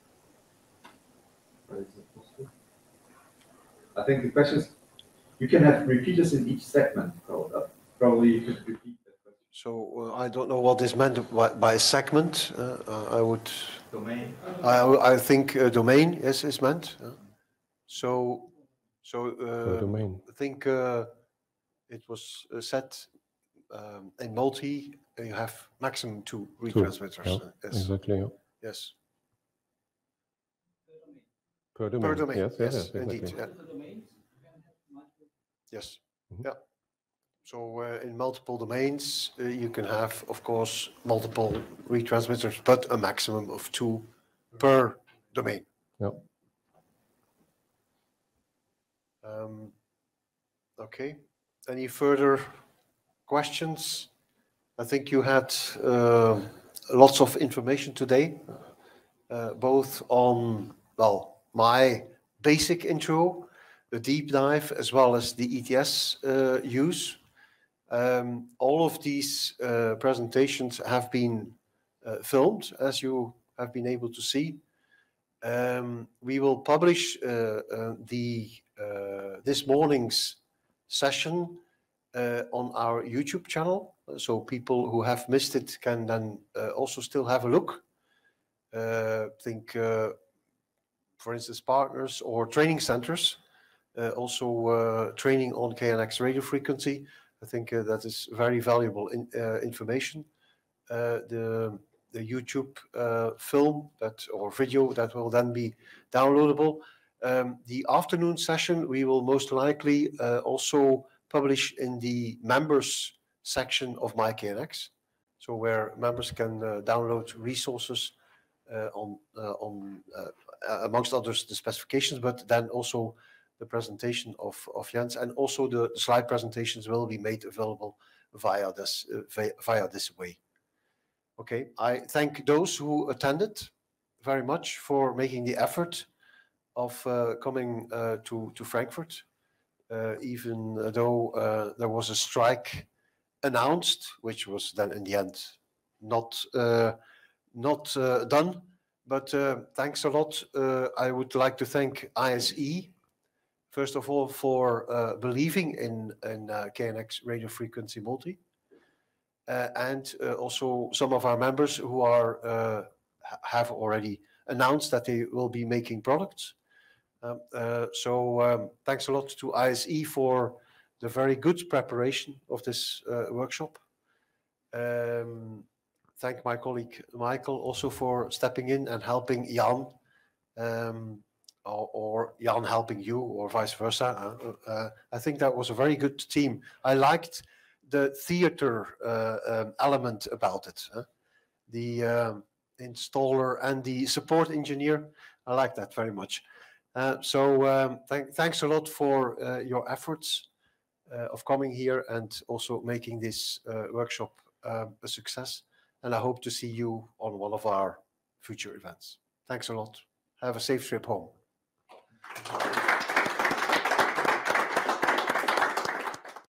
Is it possible? I think the question is, you can have repeaters in each segment. So probably you could repeat that question. So uh, I don't know what is meant by, by segment. Uh, uh, I would. Domain. I I think uh, domain is is meant. Uh, so. So uh, domain. I think uh, it was uh, set um, in multi, uh, you have maximum two retransmitters. Yeah, uh, yes. Exactly. Yeah. Yes. Per domain. Per domain. Yes, yes, yes, yes indeed. exactly. Yeah. Yes. Mm-hmm. Yeah. So uh, in multiple domains, uh, you can have, of course, multiple retransmitters, but a maximum of two per domain. Yeah. Um, okay. Any further questions? I think you had uh, lots of information today, uh, both on, well, my basic intro, the deep dive, as well as the E T S uh, use. Um, all of these uh, presentations have been uh, filmed, as you have been able to see. Um, we will publish uh, uh, the uh, this morning's session uh, on our YouTube channel, so people who have missed it can then uh, also still have a look. Uh, think, uh, for instance, partners or training centers, uh, also uh, training on K N X radio frequency. I think uh, that is very valuable in, uh, information. Uh, the the YouTube uh, film that or video that will then be downloadable. Um, the afternoon session we will most likely uh, also publish in the members section of MyKNX, so where members can uh, download resources uh, on uh, on uh, amongst others the specifications, but then also the presentation of of Jens, and also the slide presentations will be made available via this uh, via, via this way. Okay, I thank those who attended very much for making the effort of uh, coming uh, to, to Frankfurt, uh, even though uh, there was a strike announced, which was then in the end not, uh, not uh, done. But uh, thanks a lot. Uh, I would like to thank I S E, first of all, for uh, believing in, in uh, K N X radio frequency multi. Uh, and uh, also some of our members who are uh, have already announced that they will be making products. Um, uh, so um, thanks a lot to I S E for the very good preparation of this uh, workshop. Um, thank my colleague Michael also for stepping in and helping Jan, um, or, or Jan helping you, or vice versa. Uh, uh, I think that was a very good team. I liked the theater uh, um, element about it. Huh? The um, installer and the support engineer. I like that very much. Uh, so um, th thanks a lot for uh, your efforts uh, of coming here and also making this uh, workshop uh, a success. And I hope to see you on one of our future events. Thanks a lot. Have a safe trip home.